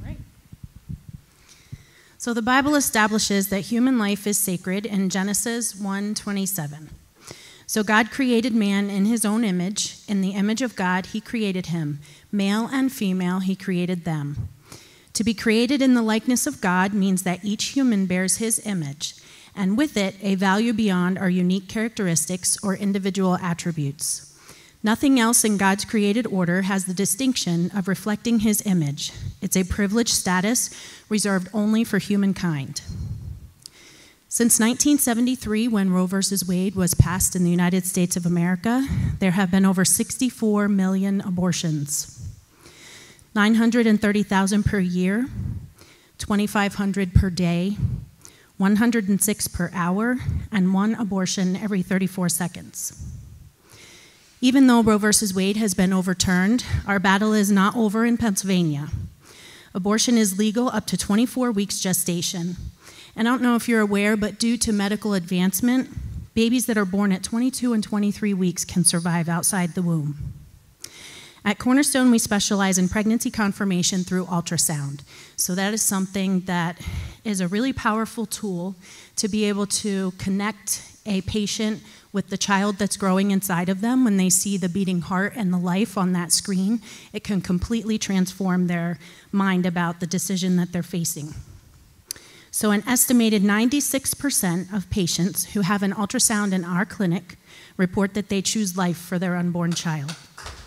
So the Bible establishes that human life is sacred in Genesis one twenty-seven. So God created man in his own image. In the image of God, he created him. Male and female, he created them. To be created in the likeness of God means that each human bears his image, and with it, a value beyond our unique characteristics or individual attributes. Nothing else in God's created order has the distinction of reflecting his image. It's a privileged status reserved only for humankind. Since nineteen seventy-three, when Roe versus Wade was passed in the United States of America, there have been over sixty-four million abortions, nine hundred thirty thousand per year, twenty-five hundred per day, one hundred six per hour, and one abortion every thirty-four seconds. Even though Roe versus Wade has been overturned, our battle is not over in Pennsylvania. Abortion is legal up to twenty-four weeks gestation. And I don't know if you're aware, but due to medical advancement, babies that are born at twenty-two and twenty-three weeks can survive outside the womb. At Cornerstone, we specialize in pregnancy confirmation through ultrasound. So that is something that is a really powerful tool to be able to connect a patient with the child that's growing inside of them. When they see the beating heart and the life on that screen, it can completely transform their mind about the decision that they're facing. So an estimated ninety-six percent of patients who have an ultrasound in our clinic report that they choose life for their unborn child.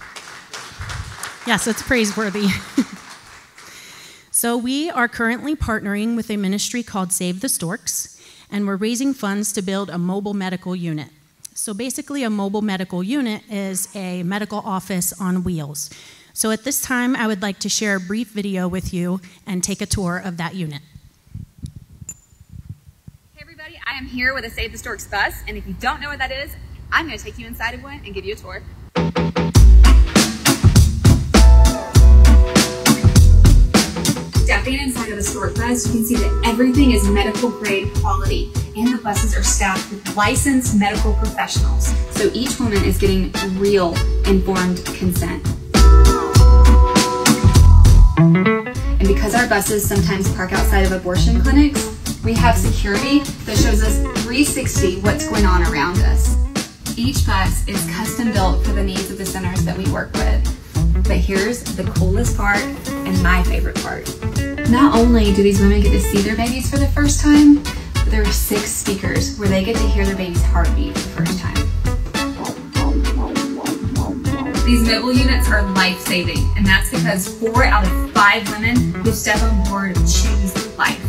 Yes, it's praiseworthy. So we are currently partnering with a ministry called Save the Storks, and we're raising funds to build a mobile medical unit. So basically, a mobile medical unit is a medical office on wheels. So at this time, I would like to share a brief video with you and take a tour of that unit. Hey everybody, I am here with a Save the Storks bus, and if you don't know what that is, I'm going to take you inside of one and give you a tour. Stepping inside of a stork bus, you can see that everything is medical grade quality, and the buses are staffed with licensed medical professionals. So each woman is getting real informed consent. And because our buses sometimes park outside of abortion clinics, we have security that shows us three sixty what's going on around us. Each bus is custom built for the needs of the centers that we work with. But here's the coolest part and my favorite part. Not only do these women get to see their babies for the first time, but there are six speakers where they get to hear their baby's heartbeat for the first time. These mobile units are life-saving, and that's because four out of five women who step on board choose life.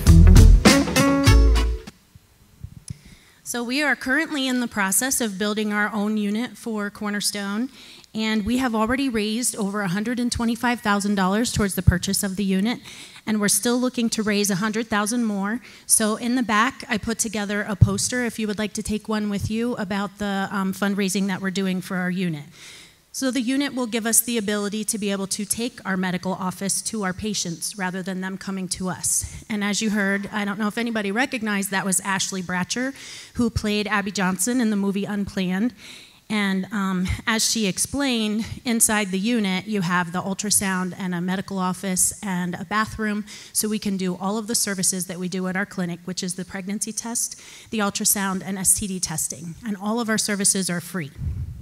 So we are currently in the process of building our own unit for Cornerstone, and we have already raised over one hundred twenty-five thousand dollars towards the purchase of the unit, and we're still looking to raise one hundred thousand dollars more. So in the back, I put together a poster, if you would like to take one with you, about the um, fundraising that we're doing for our unit. So the unit will give us the ability to be able to take our medical office to our patients rather than them coming to us. And as you heard, I don't know if anybody recognized, that was Ashley Bratcher, who played Abby Johnson in the movie Unplanned. And um, as she explained, inside the unit, you have the ultrasound and a medical office and a bathroom, so we can do all of the services that we do at our clinic, which is the pregnancy test, the ultrasound, and S T D testing. And all of our services are free.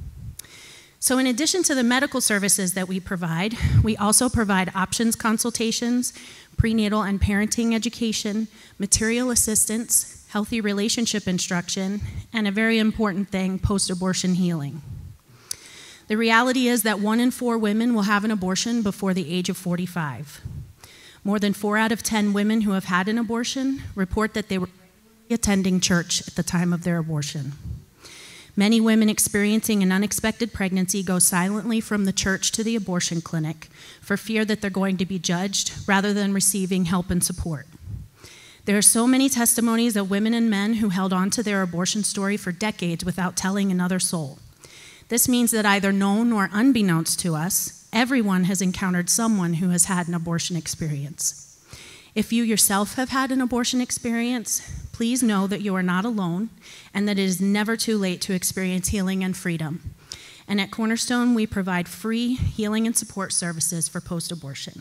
So in addition to the medical services that we provide, we also provide options consultations, prenatal and parenting education, material assistance, healthy relationship instruction, and a very important thing, post-abortion healing. The reality is that one in four women will have an abortion before the age of forty-five. More than four out of ten women who have had an abortion report that they were attending church at the time of their abortion. Many women experiencing an unexpected pregnancy go silently from the church to the abortion clinic for fear that they're going to be judged rather than receiving help and support. There are so many testimonies of women and men who held on to their abortion story for decades without telling another soul. This means that either known or unbeknownst to us, everyone has encountered someone who has had an abortion experience. If you yourself have had an abortion experience, please know that you are not alone and that it is never too late to experience healing and freedom. And at Cornerstone, we provide free healing and support services for post-abortion.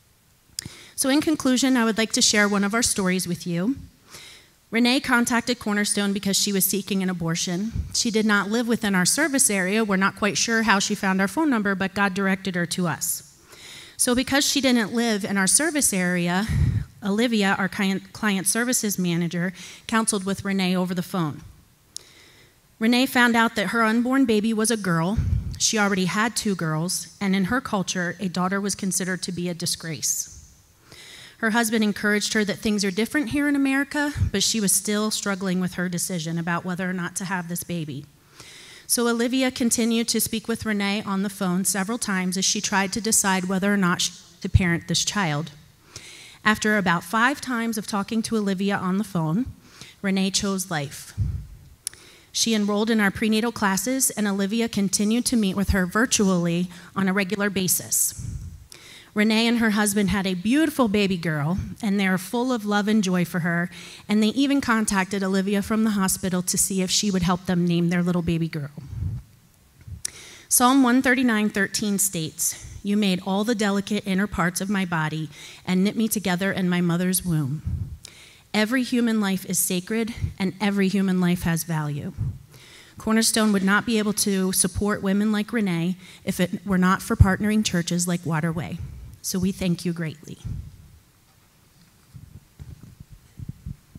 So in conclusion, I would like to share one of our stories with you. Renee contacted Cornerstone because she was seeking an abortion. She did not live within our service area. We're not quite sure how she found our phone number, but God directed her to us. So because she didn't live in our service area, Olivia, our client services manager, counseled with Renee over the phone. Renee found out that her unborn baby was a girl. She already had two girls, and in her culture, a daughter was considered to be a disgrace. Her husband encouraged her that things are different here in America, but she was still struggling with her decision about whether or not to have this baby. So Olivia continued to speak with Renee on the phone several times as she tried to decide whether or not she wanted to parent this child. After about five times of talking to Olivia on the phone, Renee chose life. She enrolled in our prenatal classes, and Olivia continued to meet with her virtually on a regular basis. Renee and her husband had a beautiful baby girl, and they are full of love and joy for her, and they even contacted Olivia from the hospital to see if she would help them name their little baby girl. Psalm one thirty-nine thirteen states, "You made all the delicate inner parts of my body and knit me together in my mother's womb." Every human life is sacred, and every human life has value. Cornerstone would not be able to support women like Renee if it were not for partnering churches like Waterway. So we thank you greatly.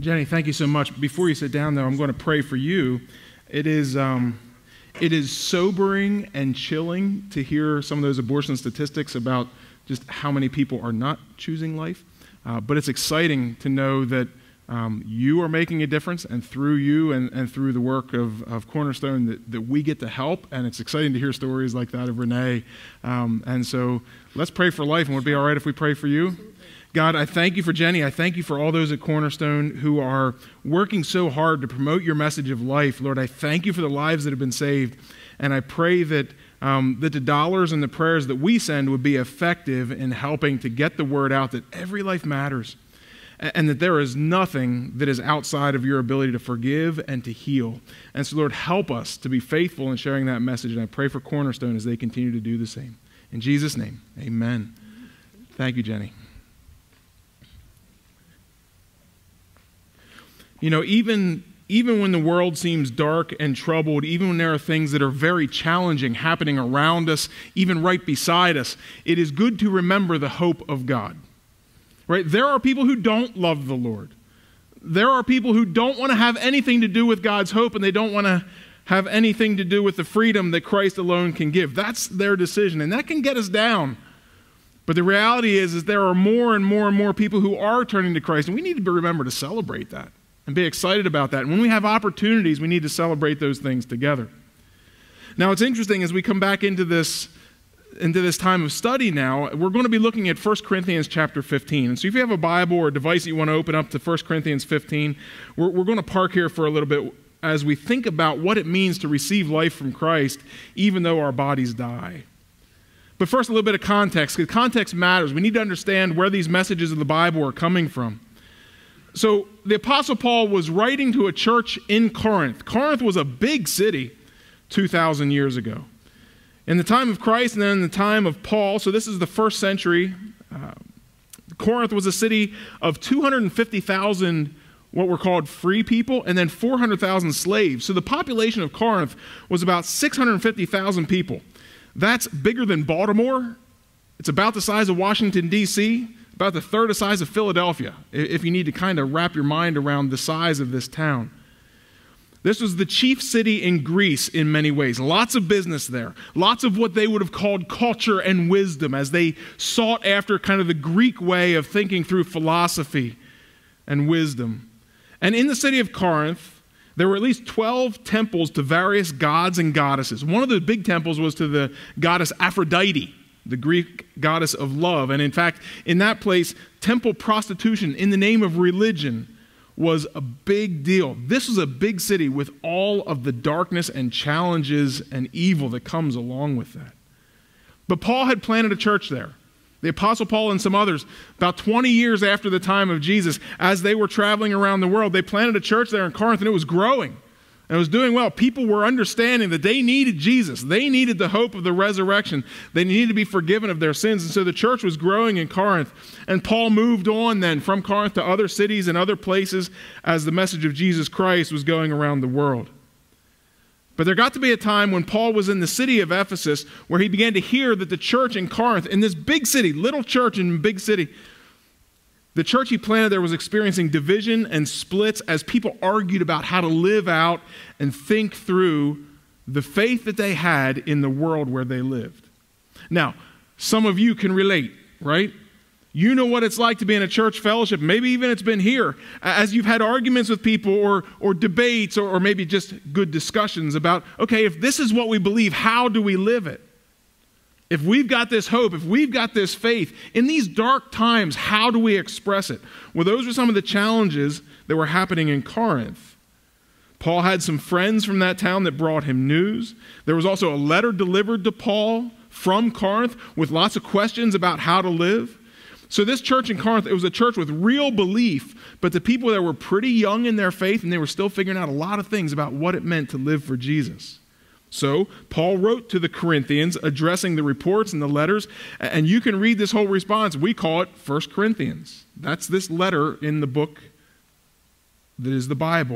Jenny, thank you so much. Before you sit down, though, I'm going to pray for you. It is, um, it is sobering and chilling to hear some of those abortion statistics about just how many people are not choosing life. Uh, but it's exciting to know that um, you are making a difference, and through you and, and through the work of, of Cornerstone that, that we get to help. And it's exciting to hear stories like that of Renee. Um, and so let's pray for life. And would it be all right if we pray for you? God, I thank you for Jenny. I thank you for all those at Cornerstone who are working so hard to promote your message of life. Lord, I thank you for the lives that have been saved. And I pray that, um, that the dollars and the prayers that we send would be effective in helping to get the word out that every life matters, and that there is nothing that is outside of your ability to forgive and to heal. And so, Lord, help us to be faithful in sharing that message. And I pray for Cornerstone as they continue to do the same. In Jesus' name, amen. Thank you, Jenny. You know, even, even when the world seems dark and troubled, even when there are things that are very challenging happening around us, even right beside us, it is good to remember the hope of God. Right? There are people who don't love the Lord. There are people who don't want to have anything to do with God's hope, and they don't want to have anything to do with the freedom that Christ alone can give. That's their decision, and that can get us down. But the reality is, is there are more and more and more people who are turning to Christ, and we need to remember to celebrate that and be excited about that. And when we have opportunities, we need to celebrate those things together. Now, it's interesting as we come back into this into this time of study now, we're going to be looking at First Corinthians chapter fifteen. And so if you have a Bible or a device that you want to open up to First Corinthians fifteen, we're, we're going to park here for a little bit as we think about what it means to receive life from Christ, even though our bodies die. But first, a little bit of context, because context matters. We need to understand where these messages of the Bible are coming from. So the Apostle Paul was writing to a church in Corinth. Corinth was a big city two thousand years ago. In the time of Christ and then in the time of Paul, so this is the first century, uh, Corinth was a city of two hundred fifty thousand what were called free people and then four hundred thousand slaves. So the population of Corinth was about six hundred fifty thousand people. That's bigger than Baltimore. It's about the size of Washington, D C, about the third the size of Philadelphia, if you need to kind of wrap your mind around the size of this town. This was the chief city in Greece in many ways. Lots of business there. Lots of what they would have called culture and wisdom as they sought after kind of the Greek way of thinking through philosophy and wisdom. And in the city of Corinth, there were at least twelve temples to various gods and goddesses. One of the big temples was to the goddess Aphrodite, the Greek goddess of love. And in fact, in that place, temple prostitution in the name of religion was a big deal. This was a big city with all of the darkness and challenges and evil that comes along with that. But Paul had planted a church there. The Apostle Paul and some others, about twenty years after the time of Jesus, as they were traveling around the world, they planted a church there in Corinth, and it was growing. And it was doing well. People were understanding that they needed Jesus. They needed the hope of the resurrection. They needed to be forgiven of their sins. And so the church was growing in Corinth. And Paul moved on then from Corinth to other cities and other places as the message of Jesus Christ was going around the world. But there got to be a time when Paul was in the city of Ephesus where he began to hear that the church in Corinth, in this big city, little church in big city, the church he planted there was experiencing division and splits as people argued about how to live out and think through the faith that they had in the world where they lived. Now, some of you can relate, right? You know what it's like to be in a church fellowship. Maybe even it's been here. As you've had arguments with people or, or debates or, or maybe just good discussions about, okay, if this is what we believe, how do we live it? If we've got this hope, if we've got this faith, in these dark times, how do we express it? Well, those were some of the challenges that were happening in Corinth. Paul had some friends from that town that brought him news. There was also a letter delivered to Paul from Corinth with lots of questions about how to live. So this church in Corinth, it was a church with real belief, but the people there were pretty young in their faith, and they were still figuring out a lot of things about what it meant to live for Jesus. So Paul wrote to the Corinthians addressing the reports and the letters, and you can read this whole response. We call it First Corinthians. That's this letter in the book that is the Bible.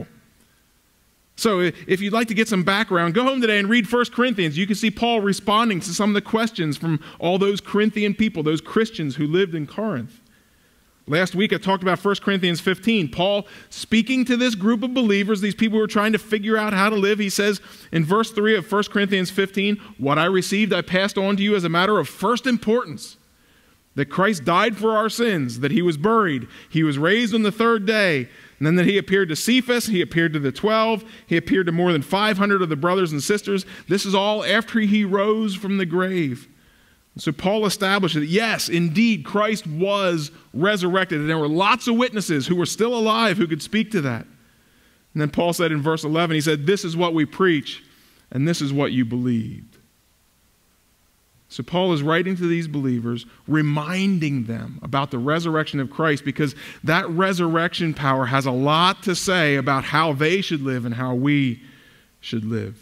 So if you'd like to get some background, go home today and read First Corinthians. You can see Paul responding to some of the questions from all those Corinthian people, those Christians who lived in Corinth. Last week I talked about First Corinthians fifteen. Paul speaking to this group of believers, these people who are trying to figure out how to live. He says in verse three of First Corinthians fifteen, what I received I passed on to you as a matter of first importance, that Christ died for our sins, that he was buried, he was raised on the third day, and then that he appeared to Cephas, he appeared to the twelve, he appeared to more than five hundred of the brothers and sisters. This is all after he rose from the grave. So Paul established that, yes, indeed, Christ was resurrected. And there were lots of witnesses who were still alive who could speak to that. And then Paul said in verse eleven, he said, this is what we preach, and this is what you believed. So Paul is writing to these believers, reminding them about the resurrection of Christ, because that resurrection power has a lot to say about how they should live and how we should live.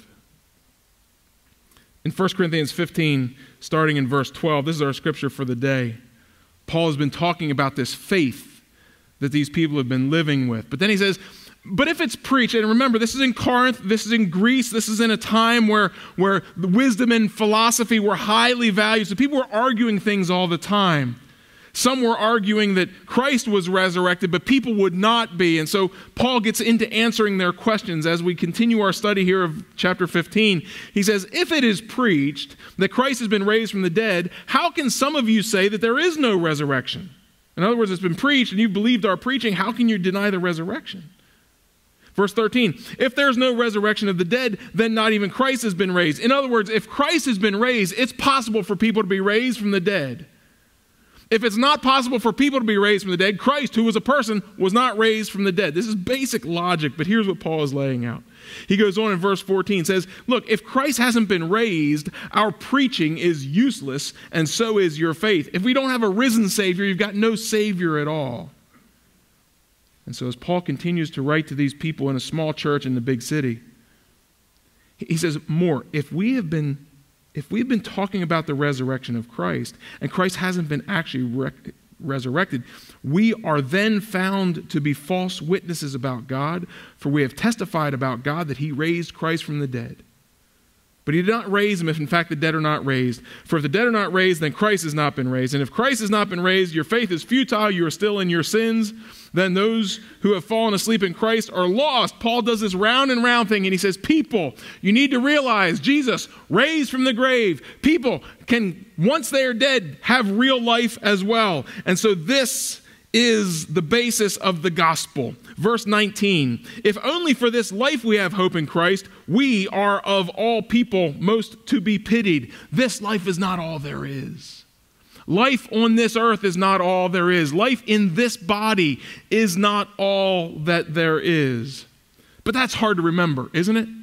In First Corinthians fifteen, starting in verse twelve, this is our scripture for the day. Paul has been talking about this faith that these people have been living with. But then he says, but if it's preached, and remember, this is in Corinth, this is in Greece, this is in a time where, where wisdom and philosophy were highly valued. So people were arguing things all the time. Some were arguing that Christ was resurrected, but people would not be. And so Paul gets into answering their questions as we continue our study here of chapter fifteen. He says, if it is preached that Christ has been raised from the dead, how can some of you say that there is no resurrection? In other words, it's been preached and you've believed our preaching. How can you deny the resurrection? Verse thirteen, if there's no resurrection of the dead, then not even Christ has been raised. In other words, if Christ has been raised, it's possible for people to be raised from the dead. If it's not possible for people to be raised from the dead, Christ, who was a person, was not raised from the dead. This is basic logic, but here's what Paul is laying out. He goes on in verse fourteen, says, look, if Christ hasn't been raised, our preaching is useless, and so is your faith. If we don't have a risen Savior, you've got no Savior at all. And so as Paul continues to write to these people in a small church in the big city, he says, more, if we have been If we've been talking about the resurrection of Christ, and Christ hasn't been actually re- resurrected, we are then found to be false witnesses about God, for we have testified about God that he raised Christ from the dead. But he did not raise him if in fact the dead are not raised. For if the dead are not raised, then Christ has not been raised. And if Christ has not been raised, your faith is futile, you are still in your sins. Then those who have fallen asleep in Christ are lost. Paul does this round and round thing, and he says, people, you need to realize Jesus raised from the grave. People can, once they are dead, have real life as well. And so this is the basis of the gospel. Verse nineteen, if only for this life we have hope in Christ, we are of all people most to be pitied. This life is not all there is. Life on this earth is not all there is. Life in this body is not all that there is. But that's hard to remember, isn't it?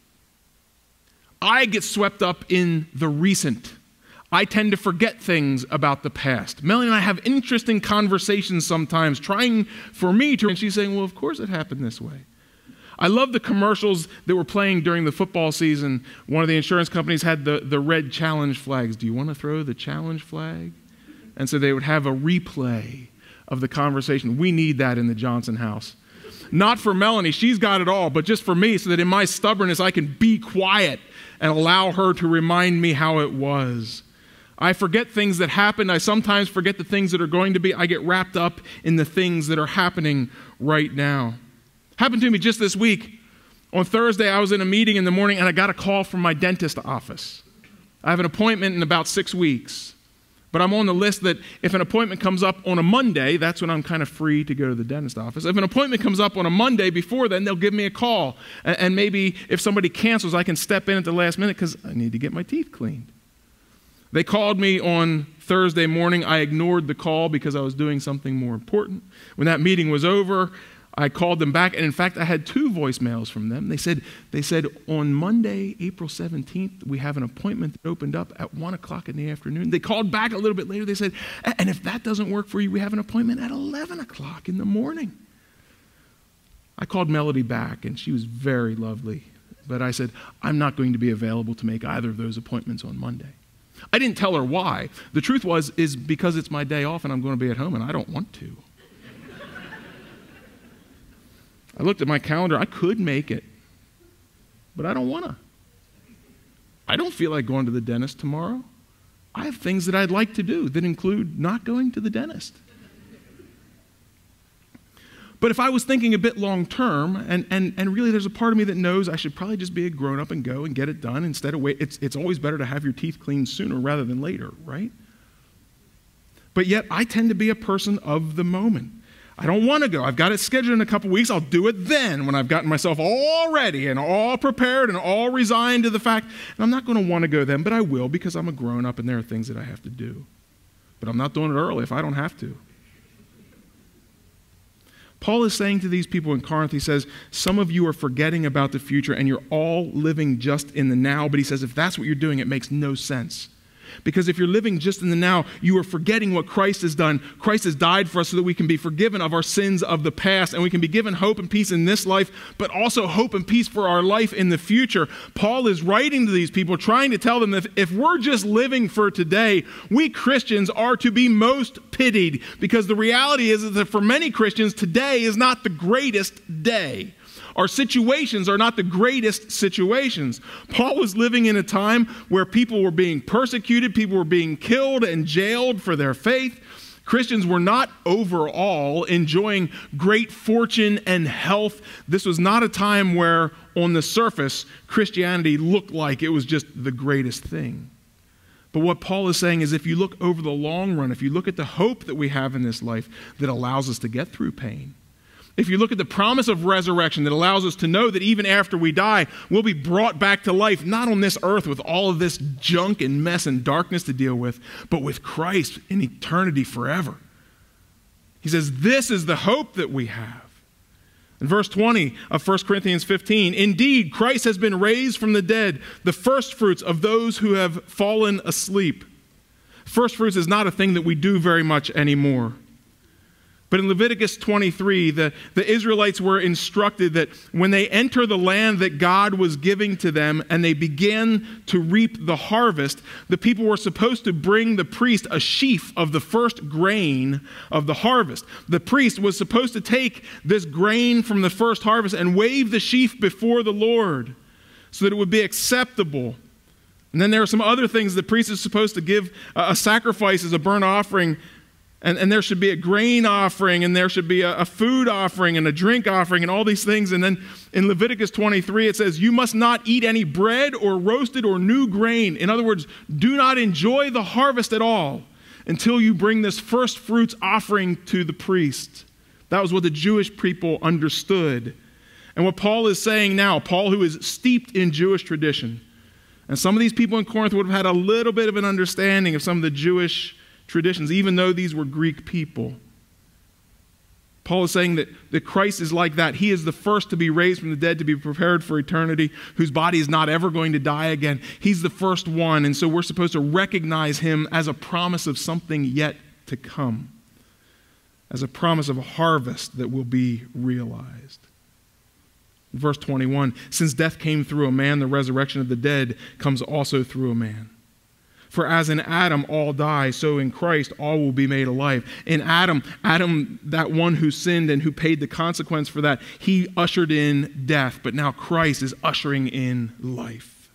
I get swept up in the recent. I tend to forget things about the past. Melanie and I have interesting conversations sometimes, trying for me to, and she's saying, well, of course it happened this way. I love the commercials that were playing during the football season. One of the insurance companies had the, the red challenge flags. Do you want to throw the challenge flag? And so they would have a replay of the conversation. We need that in the Johnson house. Not for Melanie, she's got it all, but just for me, so that in my stubbornness I can be quiet and allow her to remind me how it was. I forget things that happened. I sometimes forget the things that are going to be. I get wrapped up in the things that are happening right now. Happened to me just this week. On Thursday, I was in a meeting in the morning, and I got a call from my dentist office. I have an appointment in about six weeks. But I'm on the list that if an appointment comes up on a Monday, that's when I'm kind of free to go to the dentist office. If an appointment comes up on a Monday before then, they'll give me a call. And maybe if somebody cancels, I can step in at the last minute because I need to get my teeth cleaned. They called me on Thursday morning. I ignored the call because I was doing something more important. When that meeting was over, I called them back, and in fact, I had two voicemails from them. They said, they said on Monday, April seventeenth, we have an appointment that opened up at one o'clock in the afternoon. They called back a little bit later. They said, and if that doesn't work for you, we have an appointment at eleven o'clock in the morning. I called Melody back, and she was very lovely. But I said, I'm not going to be available to make either of those appointments on Monday. I didn't tell her why. The truth was, is because it's my day off and I'm going to be at home and I don't want to. I looked at my calendar. I could make it, but I don't want to. I don't feel like going to the dentist tomorrow. I have things that I'd like to do that include not going to the dentist. But if I was thinking a bit long term, and, and, and really there's a part of me that knows I should probably just be a grown up and go and get it done instead of wait, it's, it's always better to have your teeth cleaned sooner rather than later, right? But yet I tend to be a person of the moment. I don't want to go. I've got it scheduled in a couple weeks. I'll do it then when I've gotten myself all ready and all prepared and all resigned to the fact. And I'm not going to want to go then, but I will because I'm a grown up and there are things that I have to do. But I'm not doing it early if I don't have to. Paul is saying to these people in Corinth, he says, some of you are forgetting about the future and you're all living just in the now. But he says, if that's what you're doing, it makes no sense. Because if you're living just in the now, you are forgetting what Christ has done. Christ has died for us so that we can be forgiven of our sins of the past and we can be given hope and peace in this life, but also hope and peace for our life in the future. Paul is writing to these people, trying to tell them that if we're just living for today, we Christians are to be most pitied, because the reality is that for many Christians, today is not the greatest day. Our situations are not the greatest situations. Paul was living in a time where people were being persecuted, people were being killed and jailed for their faith. Christians were not overall enjoying great fortune and health. This was not a time where, on the surface, Christianity looked like it was just the greatest thing. But what Paul is saying is if you look over the long run, if you look at the hope that we have in this life that allows us to get through pain, if you look at the promise of resurrection that allows us to know that even after we die, we'll be brought back to life, not on this earth with all of this junk and mess and darkness to deal with, but with Christ in eternity forever. He says, this is the hope that we have. In verse twenty of First Corinthians fifteen, indeed, Christ has been raised from the dead, the firstfruits of those who have fallen asleep. Firstfruits is not a thing that we do very much anymore. But in Leviticus twenty-three, the, the Israelites were instructed that when they enter the land that God was giving to them and they began to reap the harvest, the people were supposed to bring the priest a sheaf of the first grain of the harvest. The priest was supposed to take this grain from the first harvest and wave the sheaf before the Lord so that it would be acceptable. And then there are some other things the priest is supposed to give a sacrifice as a burnt offering. And, and there should be a grain offering, and there should be a, a food offering, and a drink offering, and all these things. And then in Leviticus twenty-three, it says, you must not eat any bread or roasted or new grain. In other words, do not enjoy the harvest at all until you bring this first fruits offering to the priest. That was what the Jewish people understood. And what Paul is saying now, Paul who is steeped in Jewish tradition, and some of these people in Corinth would have had a little bit of an understanding of some of the Jewish traditions, even though these were Greek people. Paul is saying that, that Christ is like that. He is the first to be raised from the dead, to be prepared for eternity, whose body is not ever going to die again. He's the first one, and so we're supposed to recognize him as a promise of something yet to come, as a promise of a harvest that will be realized. Verse twenty-one, since death came through a man, the resurrection of the dead comes also through a man. For as in Adam all die, so in Christ all will be made alive. In Adam, Adam, that one who sinned and who paid the consequence for that, he ushered in death, but now Christ is ushering in life.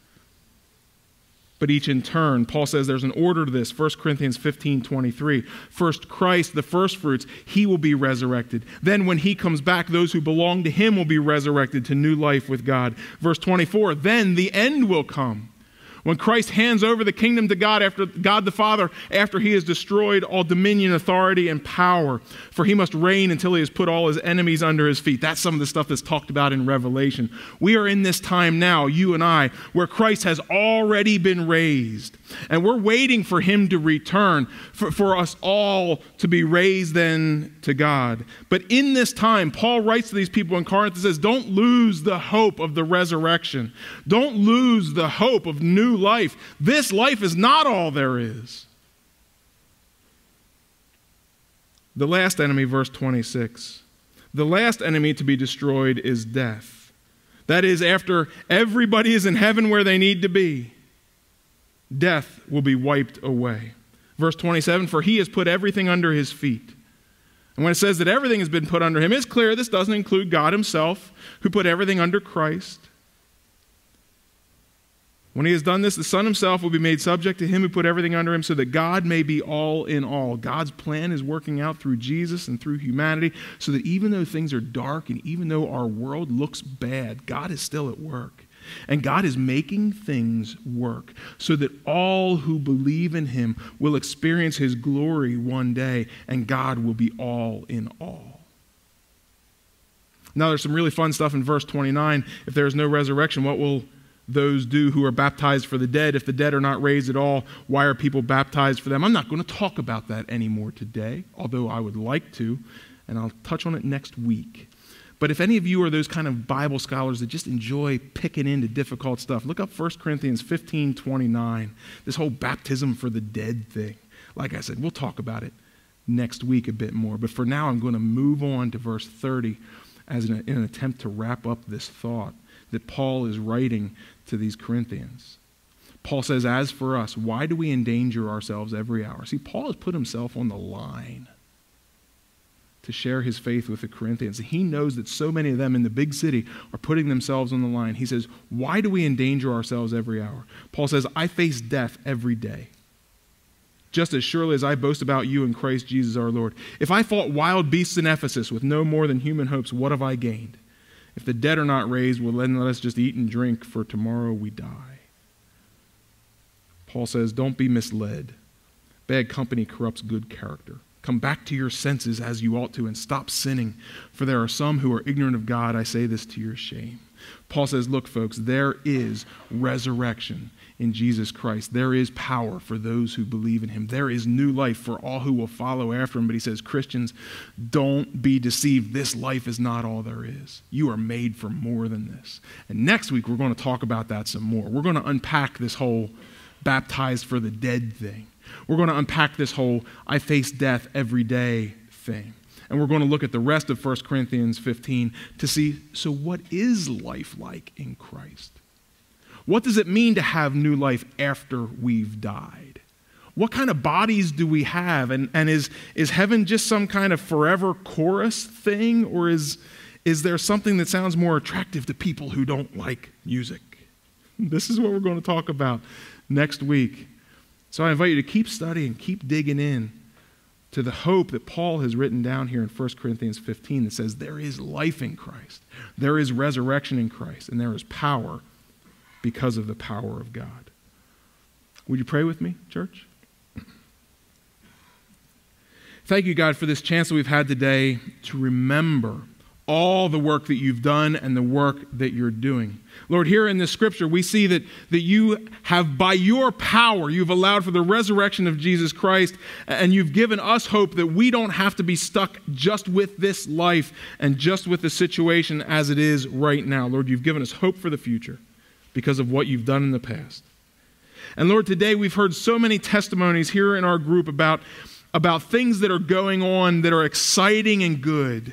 But each in turn, Paul says there's an order to this. First Corinthians fifteen twenty-three. First Christ, the firstfruits, he will be resurrected. Then when he comes back, those who belong to him will be resurrected to new life with God. Verse twenty-four, then the end will come, when Christ hands over the kingdom to God, after God the Father, after he has destroyed all dominion, authority, and power. For he must reign until he has put all his enemies under his feet. That's some of the stuff that's talked about in Revelation. We are in this time now, you and I, where Christ has already been raised. And we're waiting for him to return, for, for us all to be raised then to God. But in this time, Paul writes to these people in Corinth and says, don't lose the hope of the resurrection. Don't lose the hope of new life. This life is not all there is. The last enemy, verse twenty-six. The last enemy to be destroyed is death. That is, after everybody is in heaven where they need to be, death will be wiped away. Verse twenty-seven, for he has put everything under his feet. And when it says that everything has been put under him, it's clear this doesn't include God himself, who put everything under Christ. When he has done this, the Son himself will be made subject to him who put everything under him, so that God may be all in all. God's plan is working out through Jesus and through humanity, so that even though things are dark and even though our world looks bad, God is still at work. And God is making things work so that all who believe in him will experience his glory one day, and God will be all in all. Now, there's some really fun stuff in verse twenty-nine. If there is no resurrection, what will those do who are baptized for the dead? If the dead are not raised at all, why are people baptized for them? I'm not going to talk about that anymore today, although I would like to, and I'll touch on it next week. But if any of you are those kind of Bible scholars that just enjoy picking into difficult stuff, look up First Corinthians fifteen twenty-nine, this whole baptism for the dead thing. Like I said, we'll talk about it next week a bit more. But for now, I'm going to move on to verse thirty as an, in an attempt to wrap up this thought that Paul is writing to these Corinthians. Paul says, as for us, why do we endanger ourselves every hour? See, Paul has put himself on the line to share his faith with the Corinthians. He knows that so many of them in the big city are putting themselves on the line. He says, why do we endanger ourselves every hour? Paul says, I face death every day, just as surely as I boast about you in Christ Jesus our Lord. If I fought wild beasts in Ephesus with no more than human hopes, what have I gained? If the dead are not raised, well, then let us just eat and drink, for tomorrow we die. Paul says, don't be misled. Bad company corrupts good character. Come back to your senses as you ought to and stop sinning, for there are some who are ignorant of God. I say this to your shame. Paul says, look, folks, there is resurrection in Jesus Christ. There is power for those who believe in him. There is new life for all who will follow after him. But he says, Christians, don't be deceived. This life is not all there is. You are made for more than this. And next week, we're going to talk about that some more. We're going to unpack this whole baptized for the dead thing. We're going to unpack this whole I face death every day thing. And we're going to look at the rest of First Corinthians fifteen to see, so what is life like in Christ? What does it mean to have new life after we've died? What kind of bodies do we have? And, and is, is heaven just some kind of forever chorus thing? Or is, is there something that sounds more attractive to people who don't like music? This is what we're going to talk about next week. So I invite you to keep studying, keep digging in to the hope that Paul has written down here in First Corinthians fifteen that says there is life in Christ, there is resurrection in Christ, and there is power because of the power of God. Would you pray with me, church? Thank you, God, for this chance that we've had today to remember all the work that you've done and the work that you're doing. Lord, here in this scripture, we see that, that you have, by your power, you've allowed for the resurrection of Jesus Christ, and you've given us hope that we don't have to be stuck just with this life and just with the situation as it is right now. Lord, you've given us hope for the future because of what you've done in the past. And Lord, today we've heard so many testimonies here in our group about, about things that are going on that are exciting and good.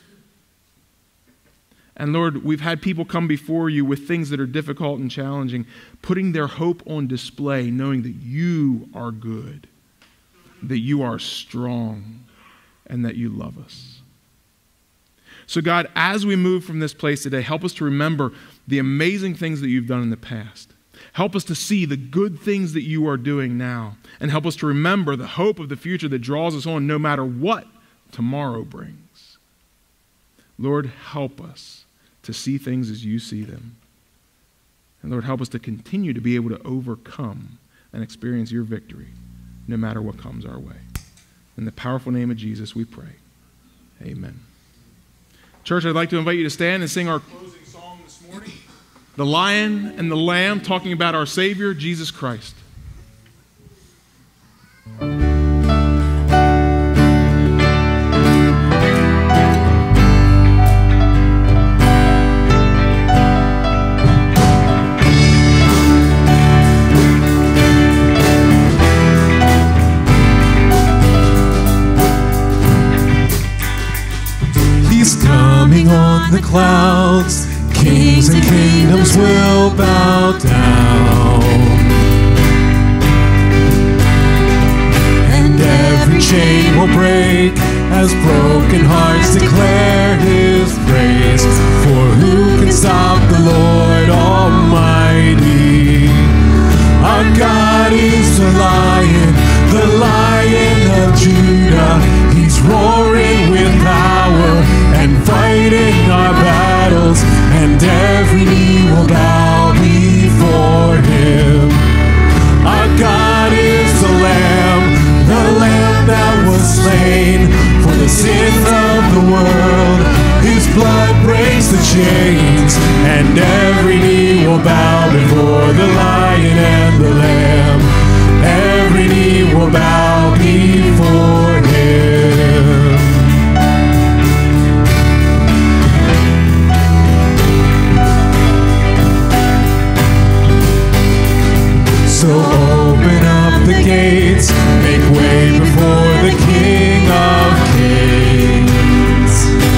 And Lord, we've had people come before you with things that are difficult and challenging, putting their hope on display, knowing that you are good, that you are strong, and that you love us. So God, as we move from this place today, help us to remember the amazing things that you've done in the past. Help us to see the good things that you are doing now, and help us to remember the hope of the future that draws us on no matter what tomorrow brings. Lord, help us to see things as you see them. And Lord, help us to continue to be able to overcome and experience your victory no matter what comes our way. In the powerful name of Jesus, we pray. Amen. Church, I'd like to invite you to stand and sing our closing song this morning, The Lion and the Lamb, talking about our Savior, Jesus Christ. On the clouds, kings and kingdoms will bow down, and every chain will break as broken hearts declare his praise. For who can stop the Lord Almighty? chains, and every knee will bow before the Lion and the Lamb. Every knee will bow before him. So open up the gates, make way before the King of Kings.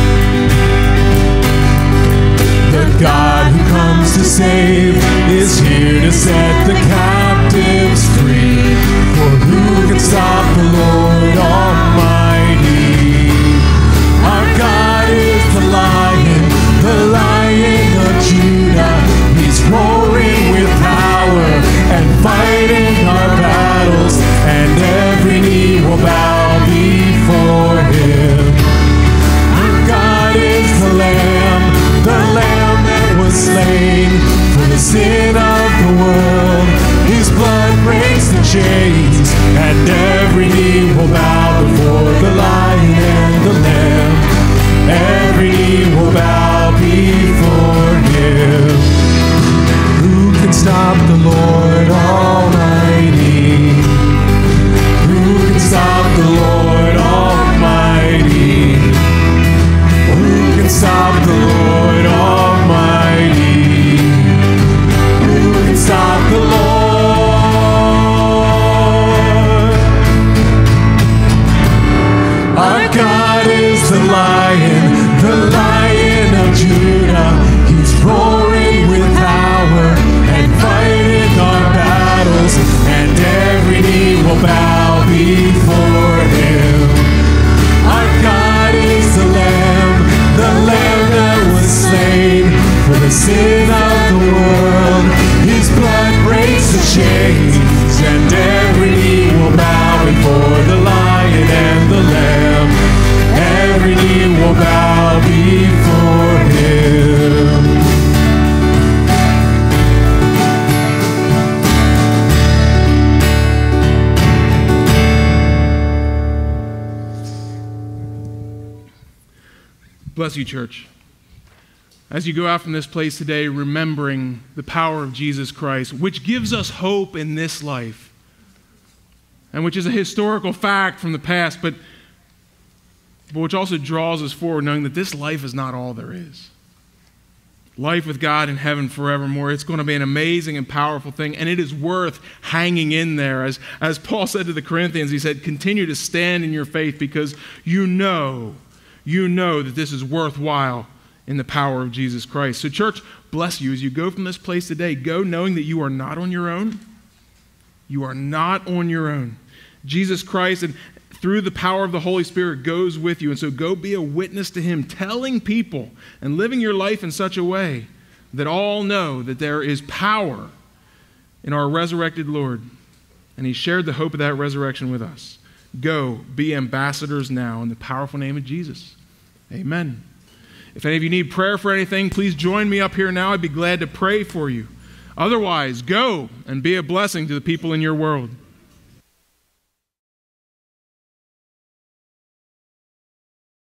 The God who comes to save is here to set the captives free. For who can stop the Lord Almighty? Our God is the Lion, the Lion of Judah. He's roaring with power and fighting our battles, and every knee will bow before him. Our God is the Lamb, the Lamb that was slain for the sin of the world. His blood breaks the chains, and every knee will bow before the Lion and the Lamb. Every knee will bow before him. Who can stop the Lord Almighty? Who can stop the Lord Almighty? Who can stop the Lord Almighty? Who can stop the Lord? Our God is the Lion, the Lion of Judah. He's roaring with power and fighting our battles, and every knee will bow before him. Our God is the Lamb, the Lamb that was slain for the sin of the world. His blood breaks the chains, and every knee will bow before the Lion and the Lamb. Every knee will bow before him. Bless you, church. As you go out from this place today, remembering the power of Jesus Christ, which gives us hope in this life, and which is a historical fact from the past, but, but which also draws us forward, knowing that this life is not all there is. Life with God in heaven forevermore, it's going to be an amazing and powerful thing, and it is worth hanging in there. As, as Paul said to the Corinthians, he said, continue to stand in your faith, because you know You know that this is worthwhile in the power of Jesus Christ. So church, bless you as you go from this place today. Go knowing that you are not on your own. You are not on your own. Jesus Christ, and through the power of the Holy Spirit, goes with you. And so go be a witness to him, telling people and living your life in such a way that all know that there is power in our resurrected Lord. And he shared the hope of that resurrection with us. Go, be ambassadors now in the powerful name of Jesus. Amen. If any of you need prayer for anything, please join me up here now. I'd be glad to pray for you. Otherwise, go and be a blessing to the people in your world.